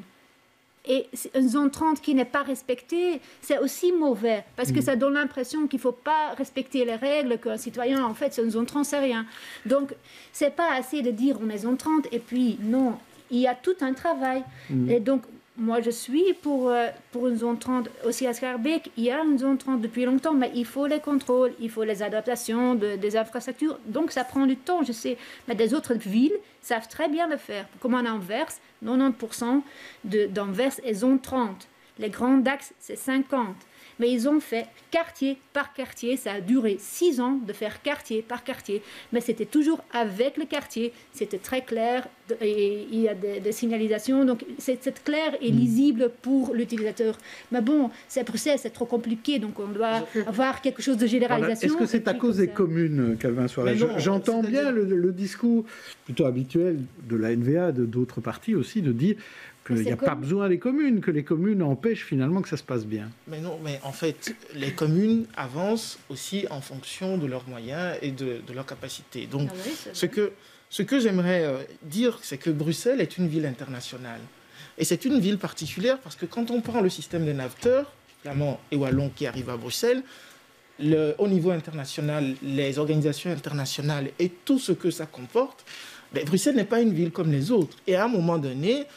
[SPEAKER 9] Et une zone trente qui n'est pas respectée, c'est aussi mauvais, parce que ça donne l'impression qu'il ne faut pas respecter les règles, qu'un citoyen, en fait, c'est une zone trente, c'est rien. Donc, ce n'est pas assez de dire on est zone trente, et puis non, il y a tout un travail. Mmh. Et donc, moi, je suis pour, euh, pour une zone trente aussi à Schaerbeek. Il y a une zone trente depuis longtemps, mais il faut les contrôles, il faut les adaptations de, des infrastructures. Donc, ça prend du temps, je sais. Mais des autres villes savent très bien le faire. Comme en Anvers, quatre-vingt-dix pour cent de, d'Anvers est zone trente. Les grands axes, c'est cinquante. Mais ils ont fait quartier par quartier. Ça a duré six ans de faire quartier par quartier. Mais c'était toujours avec le quartier. C'était très clair et il y a des, des signalisations. Donc c'est, c'est clair et lisible pour l'utilisateur. Mais bon, c'est Bruxelles, c'est trop compliqué. Donc on doit avoir quelque chose de généralisation.
[SPEAKER 1] Voilà. Est-ce que c'est à cause des communes, Calvin Soares? J'entends bien le, le discours plutôt habituel de la N V A, de d'autres partis aussi, de dire qu'il n'y a comme... pas besoin des communes, que les communes empêchent finalement que ça se passe bien.
[SPEAKER 10] Mais non, mais en fait, les communes avancent aussi en fonction de leurs moyens et de, de leurs capacités. Donc, ah oui, ce, que, ce que j'aimerais euh, dire, c'est que Bruxelles est une ville internationale. Et c'est une ville particulière parce que quand on prend le système des naveteurs, flamands et wallons qui arrivent à Bruxelles, le, au niveau international, les organisations internationales et tout ce que ça comporte, ben, Bruxelles n'est pas une ville comme les autres. Et à un moment donné,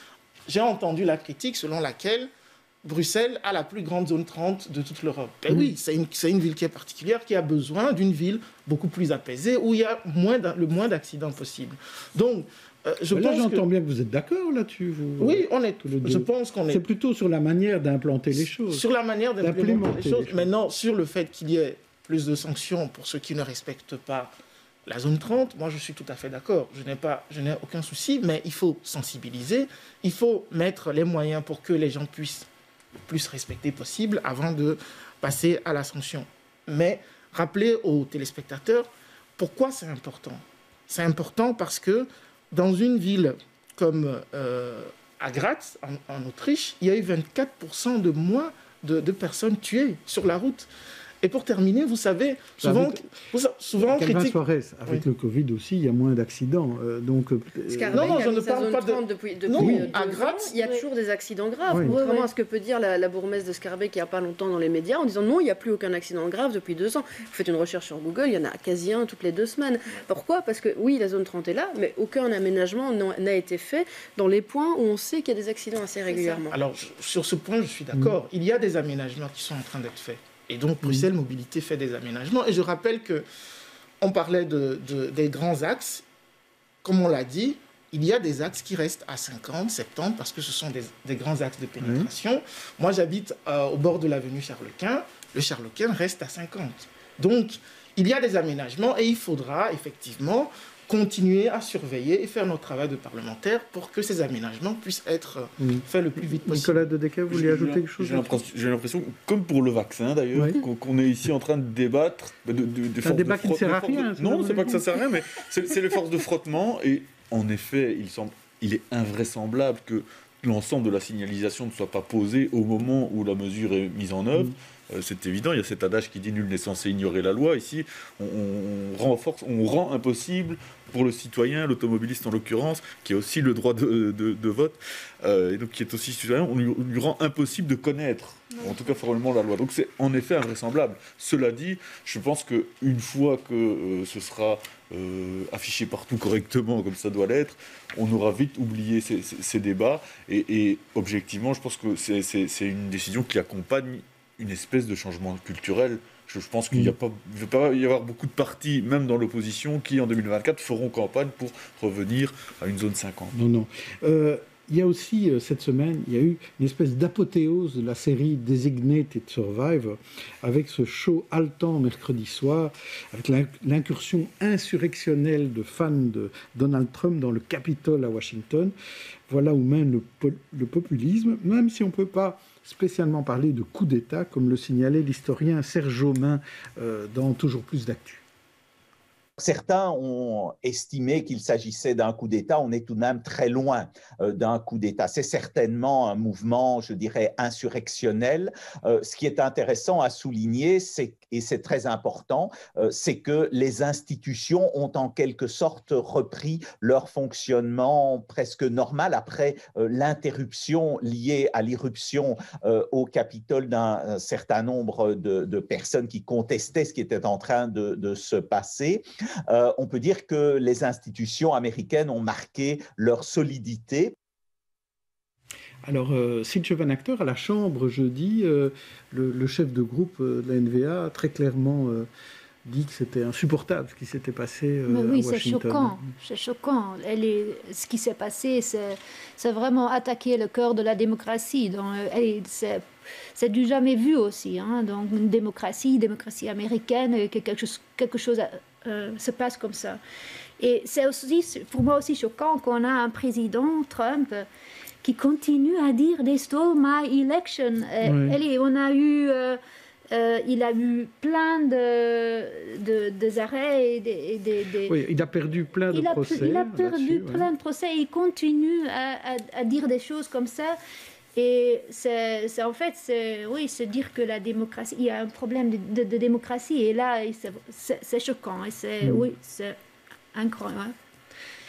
[SPEAKER 10] j'ai entendu la critique selon laquelle Bruxelles a la plus grande zone trente de toute l'Europe. Ben oui, c'est une, c'est une ville qui est particulière, qui a besoin d'une ville beaucoup plus apaisée, où il y a moins le moins d'accidents possible. Donc, euh, je
[SPEAKER 1] Mais là,
[SPEAKER 10] pense
[SPEAKER 1] j'entends
[SPEAKER 10] que...
[SPEAKER 1] bien que vous êtes d'accord là-dessus. Vous,
[SPEAKER 10] oui, on est. Je pense qu'on est.
[SPEAKER 1] C'est plutôt sur la manière d'implanter les choses.
[SPEAKER 10] Sur la manière d'implémenter les choses.
[SPEAKER 1] les choses.
[SPEAKER 10] Maintenant, sur le fait qu'il y ait plus de sanctions pour ceux qui ne respectent pas la zone trente, moi je suis tout à fait d'accord. Je n'ai pas, je n'ai aucun souci, mais il faut sensibiliser, il faut mettre les moyens pour que les gens puissent le plus respecter possible avant de passer à la sanction. Mais rappelez aux téléspectateurs pourquoi c'est important. C'est important parce que dans une ville comme euh, à Graz, en, en Autriche, il y a eu vingt-quatre pour cent de moins de, de personnes tuées sur la route. Et pour terminer, vous savez, souvent,
[SPEAKER 1] avec,
[SPEAKER 10] vous, souvent on critique...
[SPEAKER 1] Suarez, avec oui. le Covid aussi, il y a moins d'accidents. Euh, donc, euh,
[SPEAKER 10] non, non, je ne parle pas de...
[SPEAKER 7] Depuis, depuis
[SPEAKER 10] non,
[SPEAKER 7] deux
[SPEAKER 10] à Graz,
[SPEAKER 7] ans, il y a toujours des accidents graves.
[SPEAKER 1] Oui.
[SPEAKER 7] Contrairement
[SPEAKER 1] oui, oui.
[SPEAKER 7] à ce que peut dire la, la bourgmestre de Scarbeck il n'y a pas longtemps dans les médias, en disant non, il n'y a plus aucun accident grave depuis deux ans. Vous faites une recherche sur Google, il y en a quasi un toutes les deux semaines. Pourquoi ? Parce que oui, la zone trente est là, mais aucun aménagement n'a été fait dans les points où on sait qu'il y a des accidents assez régulièrement.
[SPEAKER 10] Alors, sur ce point, je suis d'accord. Mmh. Il y a des aménagements qui sont en train d'être faits. Et donc, Bruxelles mmh. Mobilité fait des aménagements. Et je rappelle qu'on parlait de, de, des grands axes. Comme on l'a dit, il y a des axes qui restent à cinquante, soixante-dix, parce que ce sont des, des grands axes de pénétration. Mmh. Moi, j'habite euh, au bord de l'avenue Charles-Quint. Le Charles-Quint reste à cinquante. Donc, il y a des aménagements et il faudra effectivement continuer à surveiller et faire notre travail de parlementaire pour que ces aménagements puissent être mmh. faits le plus vite possible.
[SPEAKER 1] Nicolas de Decker, vous voulez ajouter quelque chose ?
[SPEAKER 8] J'ai l'impression, comme pour le vaccin d'ailleurs, oui. qu'on est ici en train de débattre de, de, de, de
[SPEAKER 1] un débat de qui ne sert à rien.
[SPEAKER 8] De... Non, c'est pas que ça sert à rien, mais c'est les forces de frottement. Et en effet, il, semble, il est invraisemblable que l'ensemble de la signalisation ne soit pas posée au moment où la mesure est mise en œuvre. Mmh. Euh, c'est évident, il y a cet adage qui dit nul n'est censé ignorer la loi. Ici, on, on, renforce, on rend impossible pour le citoyen, l'automobiliste en l'occurrence, qui a aussi le droit de, de, de vote, euh, et donc qui est aussi citoyen, on lui, on lui rend impossible de connaître, en tout cas formellement, la loi. Donc c'est en effet invraisemblable. Cela dit, je pense qu'une fois que euh, ce sera euh, affiché partout correctement, comme ça doit l'être, on aura vite oublié ces, ces, ces débats. Et, et objectivement, je pense que c'est, c'est, c'est une décision qui accompagne une espèce de changement culturel. Je, je pense qu'il n'y a pas, il va pas y avoir beaucoup de partis, même dans l'opposition, qui en deux mille vingt-quatre feront campagne pour revenir à une zone cinquante.
[SPEAKER 1] Non, non. Euh, il y a aussi, euh, cette semaine, il y a eu une espèce d'apothéose de la série Designated Survivor, avec ce show haletant mercredi soir, avec l'incursion insurrectionnelle de fans de Donald Trump dans le Capitole à Washington. Voilà où mène le, po le populisme, même si on ne peut pas spécialement parler de coup d'État, comme le signalait l'historien Serge Aumain euh, dans Toujours plus d'actu.
[SPEAKER 5] Certains ont estimé qu'il s'agissait d'un coup d'État. On est tout de même très loin euh, d'un coup d'État. C'est certainement un mouvement, je dirais, insurrectionnel. Euh, ce qui est intéressant à souligner, c'est, et c'est très important, euh, c'est que les institutions ont en quelque sorte repris leur fonctionnement presque normal après euh, l'interruption liée à l'irruption euh, au Capitole d'un certain nombre de, de personnes qui contestaient ce qui était en train de, de se passer. Euh, on peut dire que les institutions américaines ont marqué leur solidité.
[SPEAKER 1] Alors, euh, Silje Van Acter, à la Chambre jeudi, euh, le, le chef de groupe de la N V A a très clairement euh, dit que c'était insupportable ce qui s'était passé euh,
[SPEAKER 9] Mais oui,
[SPEAKER 1] à Washington.
[SPEAKER 9] c'est choquant, c'est choquant. Elle est, ce qui s'est passé, c'est vraiment attaquer le cœur de la démocratie. C'est C'est du jamais vu aussi. Hein. Donc, une démocratie, démocratie américaine, que quelque chose, quelque chose euh, se passe comme ça. Et c'est aussi, pour moi aussi choquant qu'on a un président, Trump, qui continue à dire « They stole my election ». Oui. Allez, on a eu... Euh, Euh, il a eu plein de, de, de arrêts et des, des, des...
[SPEAKER 1] Oui, il a perdu plein de
[SPEAKER 9] il a,
[SPEAKER 1] procès.
[SPEAKER 9] Il a perdu plein ouais. de procès. Il continue à, à, à dire des choses comme ça. Et c'est, c'est en fait, c'est, oui, c'est dire que la démocratie, il y a un problème de, de, de démocratie. Et là, c'est, c'est choquant. Et c'est, mm. oui, c'est incroyable.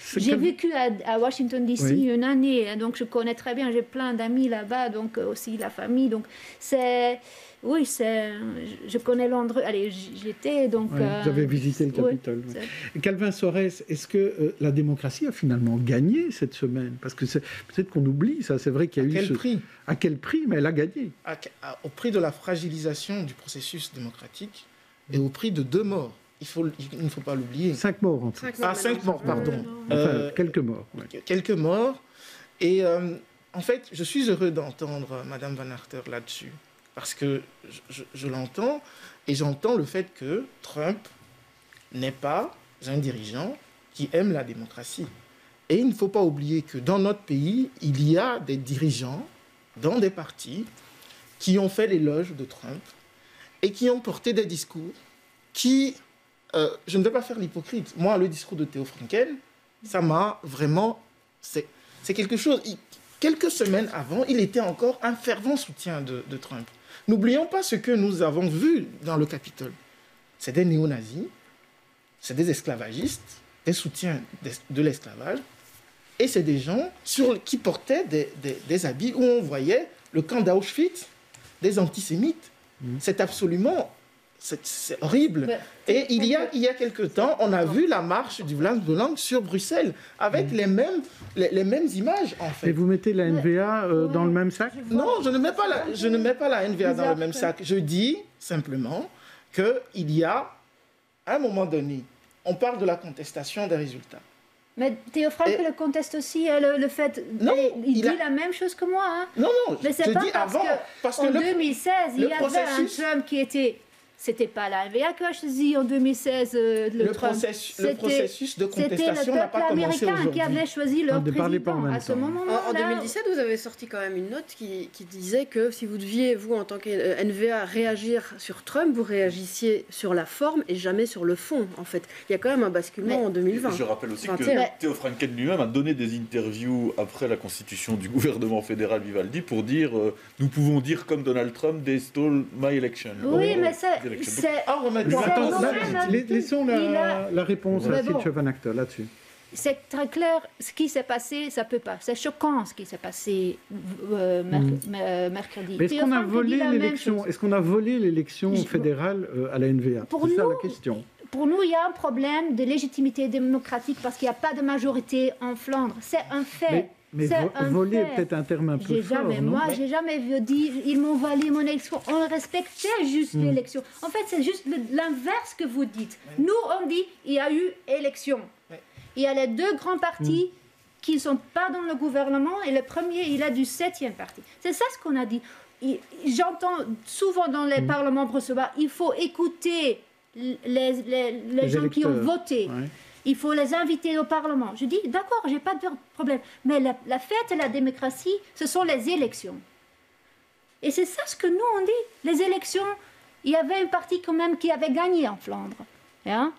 [SPEAKER 9] J'ai vécu à, à Washington D C
[SPEAKER 1] Oui.
[SPEAKER 9] une année, donc je connais très bien, j'ai plein d'amis là-bas, donc aussi la famille. Donc c'est, oui, c'est, je connais l'endroit. Allez, j'y étais, donc.
[SPEAKER 1] Ouais,
[SPEAKER 9] euh,
[SPEAKER 1] vous avez visité le Capitole.
[SPEAKER 9] oui,
[SPEAKER 1] Ouais. Calvin Soares, est-ce que euh, la démocratie a finalement gagné cette semaine? Parce que c'est, peut-être qu'on oublie ça. C'est vrai qu'il y a
[SPEAKER 10] À
[SPEAKER 1] eu.
[SPEAKER 10] quel
[SPEAKER 1] ce...
[SPEAKER 10] prix?
[SPEAKER 1] À quel prix? Mais elle a gagné.
[SPEAKER 10] À- à- au prix de la fragilisation du processus démocratique et au prix de deux morts. Il, faut, il ne faut pas l'oublier.
[SPEAKER 1] Cinq morts en tout.
[SPEAKER 7] Cinq
[SPEAKER 10] Ah,
[SPEAKER 7] morts,
[SPEAKER 10] cinq
[SPEAKER 7] maintenant,
[SPEAKER 10] morts,
[SPEAKER 7] ça
[SPEAKER 10] pardon.
[SPEAKER 7] fait-
[SPEAKER 1] Enfin,
[SPEAKER 10] Euh,
[SPEAKER 1] quelques morts. ouais.
[SPEAKER 10] quelques morts. Et euh, en fait, je suis heureux d'entendre euh, Madame Van Arter là-dessus. Parce que je, je- je l'entends et j'entends le fait que Trump n'est pas un dirigeant qui aime la démocratie. Et il ne faut pas oublier que dans notre pays, il y a des dirigeants dans des partis qui ont fait l'éloge de Trump et qui ont porté des discours qui... euh, je ne vais pas faire l'hypocrite. Moi, le discours de Theo Franken, ça m'a vraiment... C'est, c'est quelque chose... il- quelques semaines avant, il était encore un fervent soutien de, de Trump. N'oublions pas ce que nous avons vu dans le Capitole. C'est des néo-nazis, c'est des esclavagistes, des soutiens des- de l'esclavage, et c'est des gens sur, qui portaient des, des- des habits où on voyait le camp d'Auschwitz, des antisémites. C'est absolument... C'est, c'est horrible.
[SPEAKER 9] Mais-
[SPEAKER 10] Et il y, a, il y a quelque temps, on a vu la marche du Vlaams Belang sur Bruxelles, avec les, mêmes, les, les mêmes images, en fait.
[SPEAKER 1] Et vous mettez la N V A euh, dans le même sac?
[SPEAKER 10] Non, je ne mets pas la, je ne mets pas la N V A dans le même sac. Je dis simplement qu'il y a, à un moment donné, on parle de la contestation des résultats.
[SPEAKER 9] Mais Theo Frank
[SPEAKER 10] Et-
[SPEAKER 9] le conteste aussi, euh, le, le fait.
[SPEAKER 10] Non,
[SPEAKER 9] il, il
[SPEAKER 10] il
[SPEAKER 9] dit
[SPEAKER 10] a-
[SPEAKER 9] la même chose que moi. Hein.
[SPEAKER 10] Non, non,
[SPEAKER 9] Mais c'est
[SPEAKER 10] je
[SPEAKER 9] pas
[SPEAKER 10] dis
[SPEAKER 9] parce
[SPEAKER 10] avant,
[SPEAKER 9] que
[SPEAKER 10] parce que
[SPEAKER 9] en
[SPEAKER 10] le-
[SPEAKER 9] deux mille seize, il
[SPEAKER 10] le
[SPEAKER 9] y avait
[SPEAKER 10] processus-
[SPEAKER 9] un Trump qui était. C'était pas la N V A qui a choisi en deux mille seize euh, le,
[SPEAKER 10] Le
[SPEAKER 9] Trump.
[SPEAKER 10] processus- le
[SPEAKER 9] C'était-
[SPEAKER 10] processus de contestation
[SPEAKER 9] C'était
[SPEAKER 10] n'a
[SPEAKER 9] le
[SPEAKER 10] pas
[SPEAKER 9] peuple
[SPEAKER 10] commencé
[SPEAKER 9] américain qui
[SPEAKER 10] aujourd'hui.
[SPEAKER 9] avait choisi leur
[SPEAKER 1] Ne parlez pas en
[SPEAKER 9] président
[SPEAKER 1] même
[SPEAKER 9] à ce
[SPEAKER 1] temps.
[SPEAKER 9] moment-là.
[SPEAKER 7] En, en deux mille dix-sept, vous avez sorti quand même une note qui, qui disait que si vous deviez, vous, en tant qu'N V A, réagir sur Trump, vous réagissiez sur la forme et jamais sur le fond, en fait. Il y a quand même un basculement
[SPEAKER 9] Mais-
[SPEAKER 7] en deux mille vingt.
[SPEAKER 8] Je rappelle aussi
[SPEAKER 7] vingt et un.
[SPEAKER 8] que Theo Franken lui-même a donné des interviews après la constitution du gouvernement fédéral Vivaldi pour dire euh, nous pouvons dire comme Donald Trump they stole my election.
[SPEAKER 9] Oui,
[SPEAKER 8] Euh,
[SPEAKER 9] mais c'est.
[SPEAKER 8] election. Donc,
[SPEAKER 9] c'est-
[SPEAKER 10] Ah, remettons-
[SPEAKER 9] c'est
[SPEAKER 1] Attends,
[SPEAKER 9] non
[SPEAKER 1] là,
[SPEAKER 9] même-
[SPEAKER 1] la- laissons la,
[SPEAKER 9] il a-
[SPEAKER 1] la réponse à
[SPEAKER 9] Mais bon.
[SPEAKER 1] Sylvia Van Acter là-dessus.
[SPEAKER 9] C'est très clair, ce qui s'est passé, ça peut pas. C'est choquant ce qui s'est passé euh, merc-
[SPEAKER 1] Mm.
[SPEAKER 9] euh, mercredi.
[SPEAKER 1] Mais est-ce
[SPEAKER 9] Theo
[SPEAKER 1] qu'on a
[SPEAKER 9] Frank dit
[SPEAKER 1] volé
[SPEAKER 9] la même
[SPEAKER 1] l'élection?
[SPEAKER 9] chose.
[SPEAKER 1] Est-ce qu'on a volé l'élection
[SPEAKER 9] Je-
[SPEAKER 1] fédérale euh, à la N V A?
[SPEAKER 9] Pour
[SPEAKER 1] C'est ça
[SPEAKER 9] nous-
[SPEAKER 1] la question.
[SPEAKER 9] Pour nous, il y a un problème de légitimité démocratique parce qu'il n'y a pas de majorité en Flandre. C'est un fait.
[SPEAKER 1] Mais, mais
[SPEAKER 9] C'est
[SPEAKER 1] vo-
[SPEAKER 9] un
[SPEAKER 1] voler est
[SPEAKER 9] fait.
[SPEAKER 1] peut-être un terme un peu
[SPEAKER 9] J'ai
[SPEAKER 1] fort,
[SPEAKER 9] jamais,
[SPEAKER 1] non?
[SPEAKER 9] moi, j'ai jamais vu dire ils m'ont volé mon élection. On respectait juste
[SPEAKER 1] Mm.
[SPEAKER 9] l'élection. En fait, c'est juste le- l'inverse que vous dites. Nous, on dit il y a eu élection.
[SPEAKER 10] Ouais.
[SPEAKER 9] Il y a les deux grands partis qui ne sont pas dans le gouvernement et le premier, il a du septième parti. C'est ça ce qu'on a dit. Il- J'entends souvent dans les parlements bruxellois, il faut écouter les, les, les
[SPEAKER 1] Les
[SPEAKER 9] gens qui ont
[SPEAKER 1] électeurs.
[SPEAKER 9] voté.
[SPEAKER 1] Ouais.
[SPEAKER 9] Il faut les inviter au Parlement. Je dis, d'accord, j'ai pas de problème. Mais la, la fête et la démocratie, ce sont les élections. Et c'est ça ce que nous, on dit. Les élections, il y avait un parti quand même qui avait gagné en Flandre. Hein?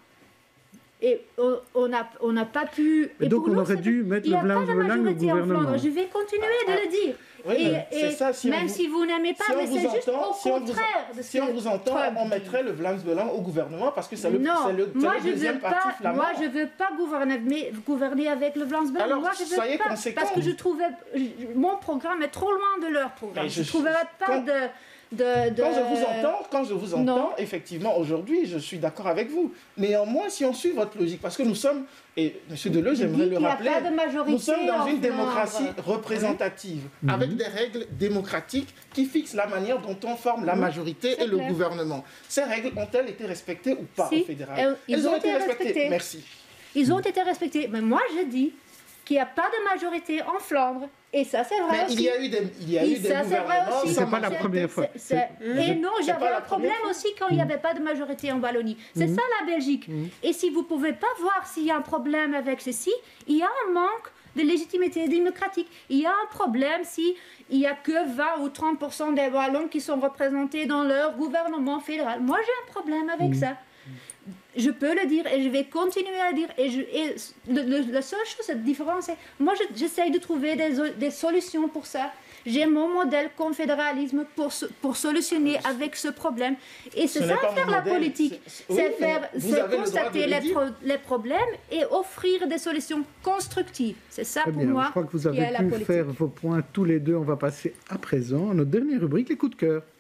[SPEAKER 9] Et on- on n'a on n'a pas pu...
[SPEAKER 1] Et
[SPEAKER 9] et
[SPEAKER 1] donc
[SPEAKER 9] pour
[SPEAKER 1] on
[SPEAKER 9] nous,
[SPEAKER 1] aurait
[SPEAKER 9] c'est-
[SPEAKER 1] dû mettre
[SPEAKER 9] il y
[SPEAKER 1] le
[SPEAKER 9] a pas
[SPEAKER 1] Vlaams
[SPEAKER 9] de
[SPEAKER 1] Belang au
[SPEAKER 9] majorité en
[SPEAKER 1] gouvernement.
[SPEAKER 9] Flandre. Je vais continuer de le dire.
[SPEAKER 10] Oui,
[SPEAKER 9] et
[SPEAKER 10] mais c'est
[SPEAKER 9] et
[SPEAKER 10] ça, si on
[SPEAKER 9] même
[SPEAKER 10] vous-
[SPEAKER 9] si vous n'aimez pas,
[SPEAKER 10] Si on
[SPEAKER 9] mais
[SPEAKER 10] vous
[SPEAKER 9] c'est juste
[SPEAKER 10] entend-
[SPEAKER 9] au
[SPEAKER 10] si on vous-
[SPEAKER 9] contraire de ce
[SPEAKER 10] Si on
[SPEAKER 9] que
[SPEAKER 10] vous entend,
[SPEAKER 9] Trump
[SPEAKER 10] on
[SPEAKER 9] dit.
[SPEAKER 10] mettrait le Vlaams Belang au gouvernement parce que c'est le,
[SPEAKER 9] Non,
[SPEAKER 10] c'est le, c'est
[SPEAKER 9] moi
[SPEAKER 10] le
[SPEAKER 9] je
[SPEAKER 10] deuxième
[SPEAKER 9] veux
[SPEAKER 10] parti
[SPEAKER 9] pas,
[SPEAKER 10] flamand.
[SPEAKER 9] moi je veux pas gouverner, mais gouverner avec le Vlaams Belang.
[SPEAKER 10] Alors,
[SPEAKER 9] Moi je veux
[SPEAKER 10] soyez
[SPEAKER 9] pas
[SPEAKER 10] conséquents.
[SPEAKER 9] parce que je trouvais je- mon programme est trop loin de leur programme.
[SPEAKER 10] Mais
[SPEAKER 9] Je,
[SPEAKER 10] je-
[SPEAKER 9] trouverais pas
[SPEAKER 10] quand-
[SPEAKER 9] de, de, de-
[SPEAKER 10] Quand je vous entends, quand je vous entends,
[SPEAKER 9] Non.
[SPEAKER 10] effectivement, aujourd'hui, je suis d'accord avec vous. Néanmoins, si on suit votre logique, parce que nous sommes, et M. Deleuze,
[SPEAKER 9] Je
[SPEAKER 10] j'aimerais
[SPEAKER 9] dis
[SPEAKER 10] le
[SPEAKER 9] qu'il y a
[SPEAKER 10] rappeler,
[SPEAKER 9] pas de majorité
[SPEAKER 10] nous sommes dans
[SPEAKER 9] en
[SPEAKER 10] une
[SPEAKER 9] Flandre.
[SPEAKER 10] démocratie représentative,
[SPEAKER 1] Mhm.
[SPEAKER 10] avec des règles démocratiques qui fixent la manière dont on forme la
[SPEAKER 9] Oui,
[SPEAKER 10] majorité
[SPEAKER 9] c'est
[SPEAKER 10] et le
[SPEAKER 9] clair.
[SPEAKER 10] gouvernement. Ces règles ont-elles été respectées ou pas
[SPEAKER 9] Si,
[SPEAKER 10] au fédéral?
[SPEAKER 9] elles- ils ont été respectées.
[SPEAKER 10] Merci.
[SPEAKER 9] Ils ont été respectés. Mais moi je dis qu'il n'y a pas de majorité en Flandre. Et ça c'est vrai
[SPEAKER 10] Mais
[SPEAKER 9] aussi.
[SPEAKER 10] il y a eu des, il y a
[SPEAKER 9] Et
[SPEAKER 10] eu des
[SPEAKER 9] ça, c'est vrai
[SPEAKER 10] gouvernements
[SPEAKER 9] aussi.
[SPEAKER 10] sans
[SPEAKER 1] C'est pas la
[SPEAKER 10] majorité.
[SPEAKER 1] première fois.
[SPEAKER 9] C'est- c'est-
[SPEAKER 10] C'est-
[SPEAKER 9] Et non,
[SPEAKER 10] C'est
[SPEAKER 9] j'avais
[SPEAKER 10] pas la
[SPEAKER 9] un problème
[SPEAKER 10] première fois.
[SPEAKER 9] aussi quand il n'y avait pas de majorité en Wallonie. C'est
[SPEAKER 1] Mhm.
[SPEAKER 9] ça la Belgique. Et si vous ne pouvez pas voir s'il y a un problème avec ceci, il y a un manque de légitimité démocratique. Il y a un problème s'il n'y a que vingt ou trente pour cent des Wallons qui sont représentés dans leur gouvernement fédéral. Moi, j'ai un problème avec
[SPEAKER 1] Mhm.
[SPEAKER 9] ça. Je peux le dire et je vais continuer à le dire. Et, je, et le, le, la seule chose, cette différence, c'est moi, je, j'essaye de trouver des, des solutions pour ça. J'ai mon modèle confédéralisme pour, pour solutionner avec ce problème. Et c'est ça faire la politique. C'est, c'est, oui, faire, c'est constater les, pro, les problèmes et offrir des solutions constructives. C'est ça
[SPEAKER 1] Très
[SPEAKER 9] pour
[SPEAKER 1] bien,
[SPEAKER 9] moi.
[SPEAKER 1] Je crois que vous avez
[SPEAKER 9] pu
[SPEAKER 1] pu faire vos points tous les deux. On va passer à présent à notre dernière rubrique, les coups de cœur.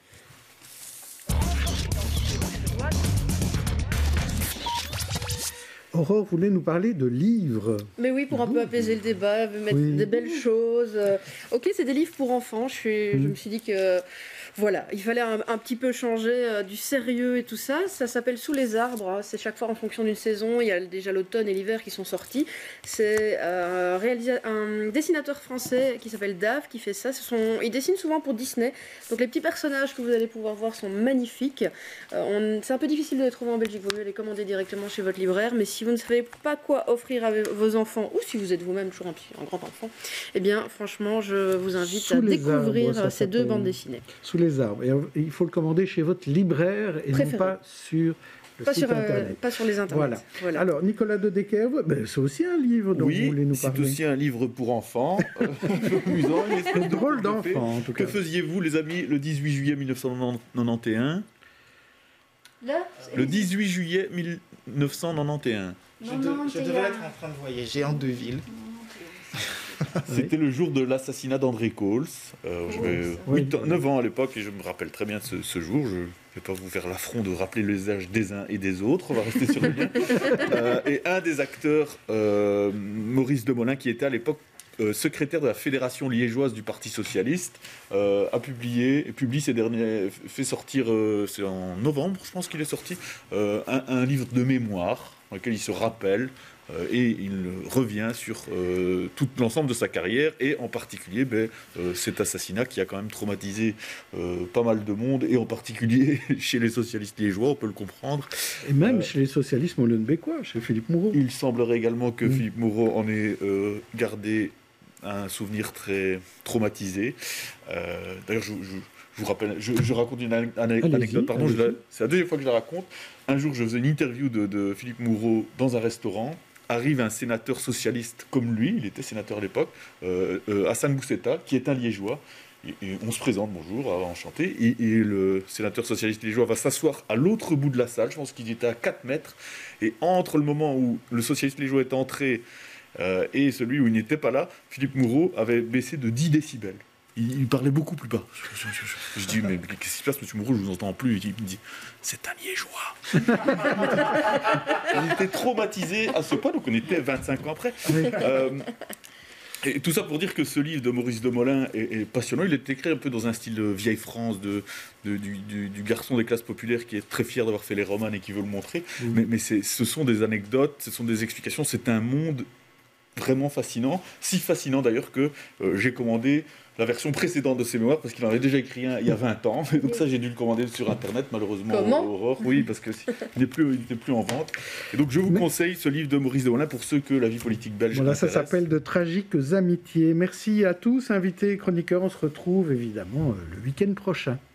[SPEAKER 1] Aurore voulait nous parler de livres.
[SPEAKER 7] Mais oui, pour un peu apaiser le débat, mettre oui. des belles choses. Ok, c'est des livres pour enfants. Je, suis, mmh. je me suis dit que voilà, il fallait un, un petit peu changer euh, du sérieux et tout ça. Ça s'appelle Sous les arbres. Hein. C'est chaque fois en fonction d'une saison. Il y a déjà l'automne et l'hiver qui sont sortis. C'est euh, réalisa- un dessinateur français qui s'appelle Dave qui fait ça. Ce sont, il dessine souvent pour Disney. Donc les petits personnages que vous allez pouvoir voir sont magnifiques. Euh, on, c'est un peu difficile de les trouver en Belgique. Il vaut mieux les commander directement chez votre libraire. Mais si vous ne savez pas quoi offrir à vos enfants, ou si vous êtes vous-même toujours un, petit, un grand enfant, eh bien franchement, je vous invite Sous à découvrir arbres, ces deux bandes dessinées.
[SPEAKER 1] Sous les arbres. Et il faut le commander chez votre libraire et Préféré. non pas sur le
[SPEAKER 7] pas
[SPEAKER 1] site
[SPEAKER 7] sur,
[SPEAKER 1] internet.
[SPEAKER 7] Euh, pas sur les internets.
[SPEAKER 1] Voilà.
[SPEAKER 7] voilà.
[SPEAKER 1] Alors, Nicolas de Decker, ben, c'est aussi un livre dont
[SPEAKER 8] oui,
[SPEAKER 1] vous voulez nous parler.
[SPEAKER 8] Oui, c'est aussi un livre pour enfants. un peu amusant.
[SPEAKER 1] C'est drôle d'enfant, en tout cas.
[SPEAKER 8] Que faisiez-vous, les amis, le dix-huit juillet mille neuf cent quatre-vingt-onze?
[SPEAKER 9] Là,
[SPEAKER 8] le dix-huit juillet mille neuf cent quatre-vingt-onze.
[SPEAKER 10] Je, de, je devais être en train de voyager en Deville.
[SPEAKER 8] C'était oui. le jour de l'assassinat d'André Coles. Euh, oh, J'avais oui. neuf ans à l'époque et je me rappelle très bien de ce, ce jour. Je ne vais pas vous faire l'affront de rappeler les âges des uns et des autres. On va rester sur le lien. euh, et un des acteurs, euh, Maurice Demolin, qui était à l'époque euh, secrétaire de la Fédération liégeoise du Parti socialiste, euh, a publié, publie ces derniers, fait sortir, euh, c'est en novembre, je pense qu'il est sorti, euh, un, un livre de mémoire dans lequel il se rappelle. Euh, et il revient sur euh, tout l'ensemble de sa carrière et en particulier ben, euh, cet assassinat qui a quand même traumatisé euh, pas mal de monde et en particulier chez les socialistes liégeois, on peut le comprendre.
[SPEAKER 1] Et même euh, chez les socialistes molenbeekois, chez Philippe Moureau.
[SPEAKER 8] Il semblerait également que mmh. Philippe Moureau en ait euh, gardé un souvenir très traumatisé. Euh, d'ailleurs, je, je, je vous rappelle, je, je raconte une ane- anecdote, allez-y, pardon, allez-y. Je la, c'est la deuxième fois que je la raconte. Un jour, je faisais une interview de, de Philippe Moureau dans un restaurant. Arrive un sénateur socialiste comme lui, il était sénateur à l'époque, euh, euh, Hassan Boussetta, qui est un liégeois. Et, et on se présente, bonjour, enchanté. Et, et le sénateur socialiste liégeois va s'asseoir à l'autre bout de la salle, je pense qu'il était à quatre mètres. Et entre le moment où le socialiste liégeois est entré euh, et celui où il n'était pas là, Philippe Moureau avait baissé de dix décibels. Il, il parlait beaucoup plus bas. Je, je, je, je dis, mais qu'est-ce qui se passe, monsieur Moureau, je vous entends plus. Il me dit, c'est un liégeois. On était traumatisés à ce point, donc on était vingt-cinq ans après. Euh, et tout ça pour dire que ce livre de Maurice Demolin est, est passionnant. Il est écrit un peu dans un style vieille France, de, de, du, du, du garçon des classes populaires qui est très fier d'avoir fait les romans et qui veut le montrer. Mmh. Mais, mais c'est, ce sont des anecdotes, ce sont des explications. C'est un monde vraiment fascinant. Si fascinant d'ailleurs que euh, j'ai commandé la version précédente de ses mémoires, parce qu'il en avait déjà écrit un il y a vingt ans. Donc ça, j'ai dû le commander sur Internet, malheureusement.
[SPEAKER 7] Comment ?
[SPEAKER 8] Aurore, oui, parce qu'il n'est plus, il n'était plus en vente. Et donc, je vous Mais... conseille ce livre de Maurice Demolin pour ceux que la vie politique belge
[SPEAKER 1] voilà,
[SPEAKER 8] intéresse.
[SPEAKER 1] Ça s'appelle De tragiques amitiés. Merci à tous, invités, chroniqueurs. On se retrouve évidemment le week-end prochain.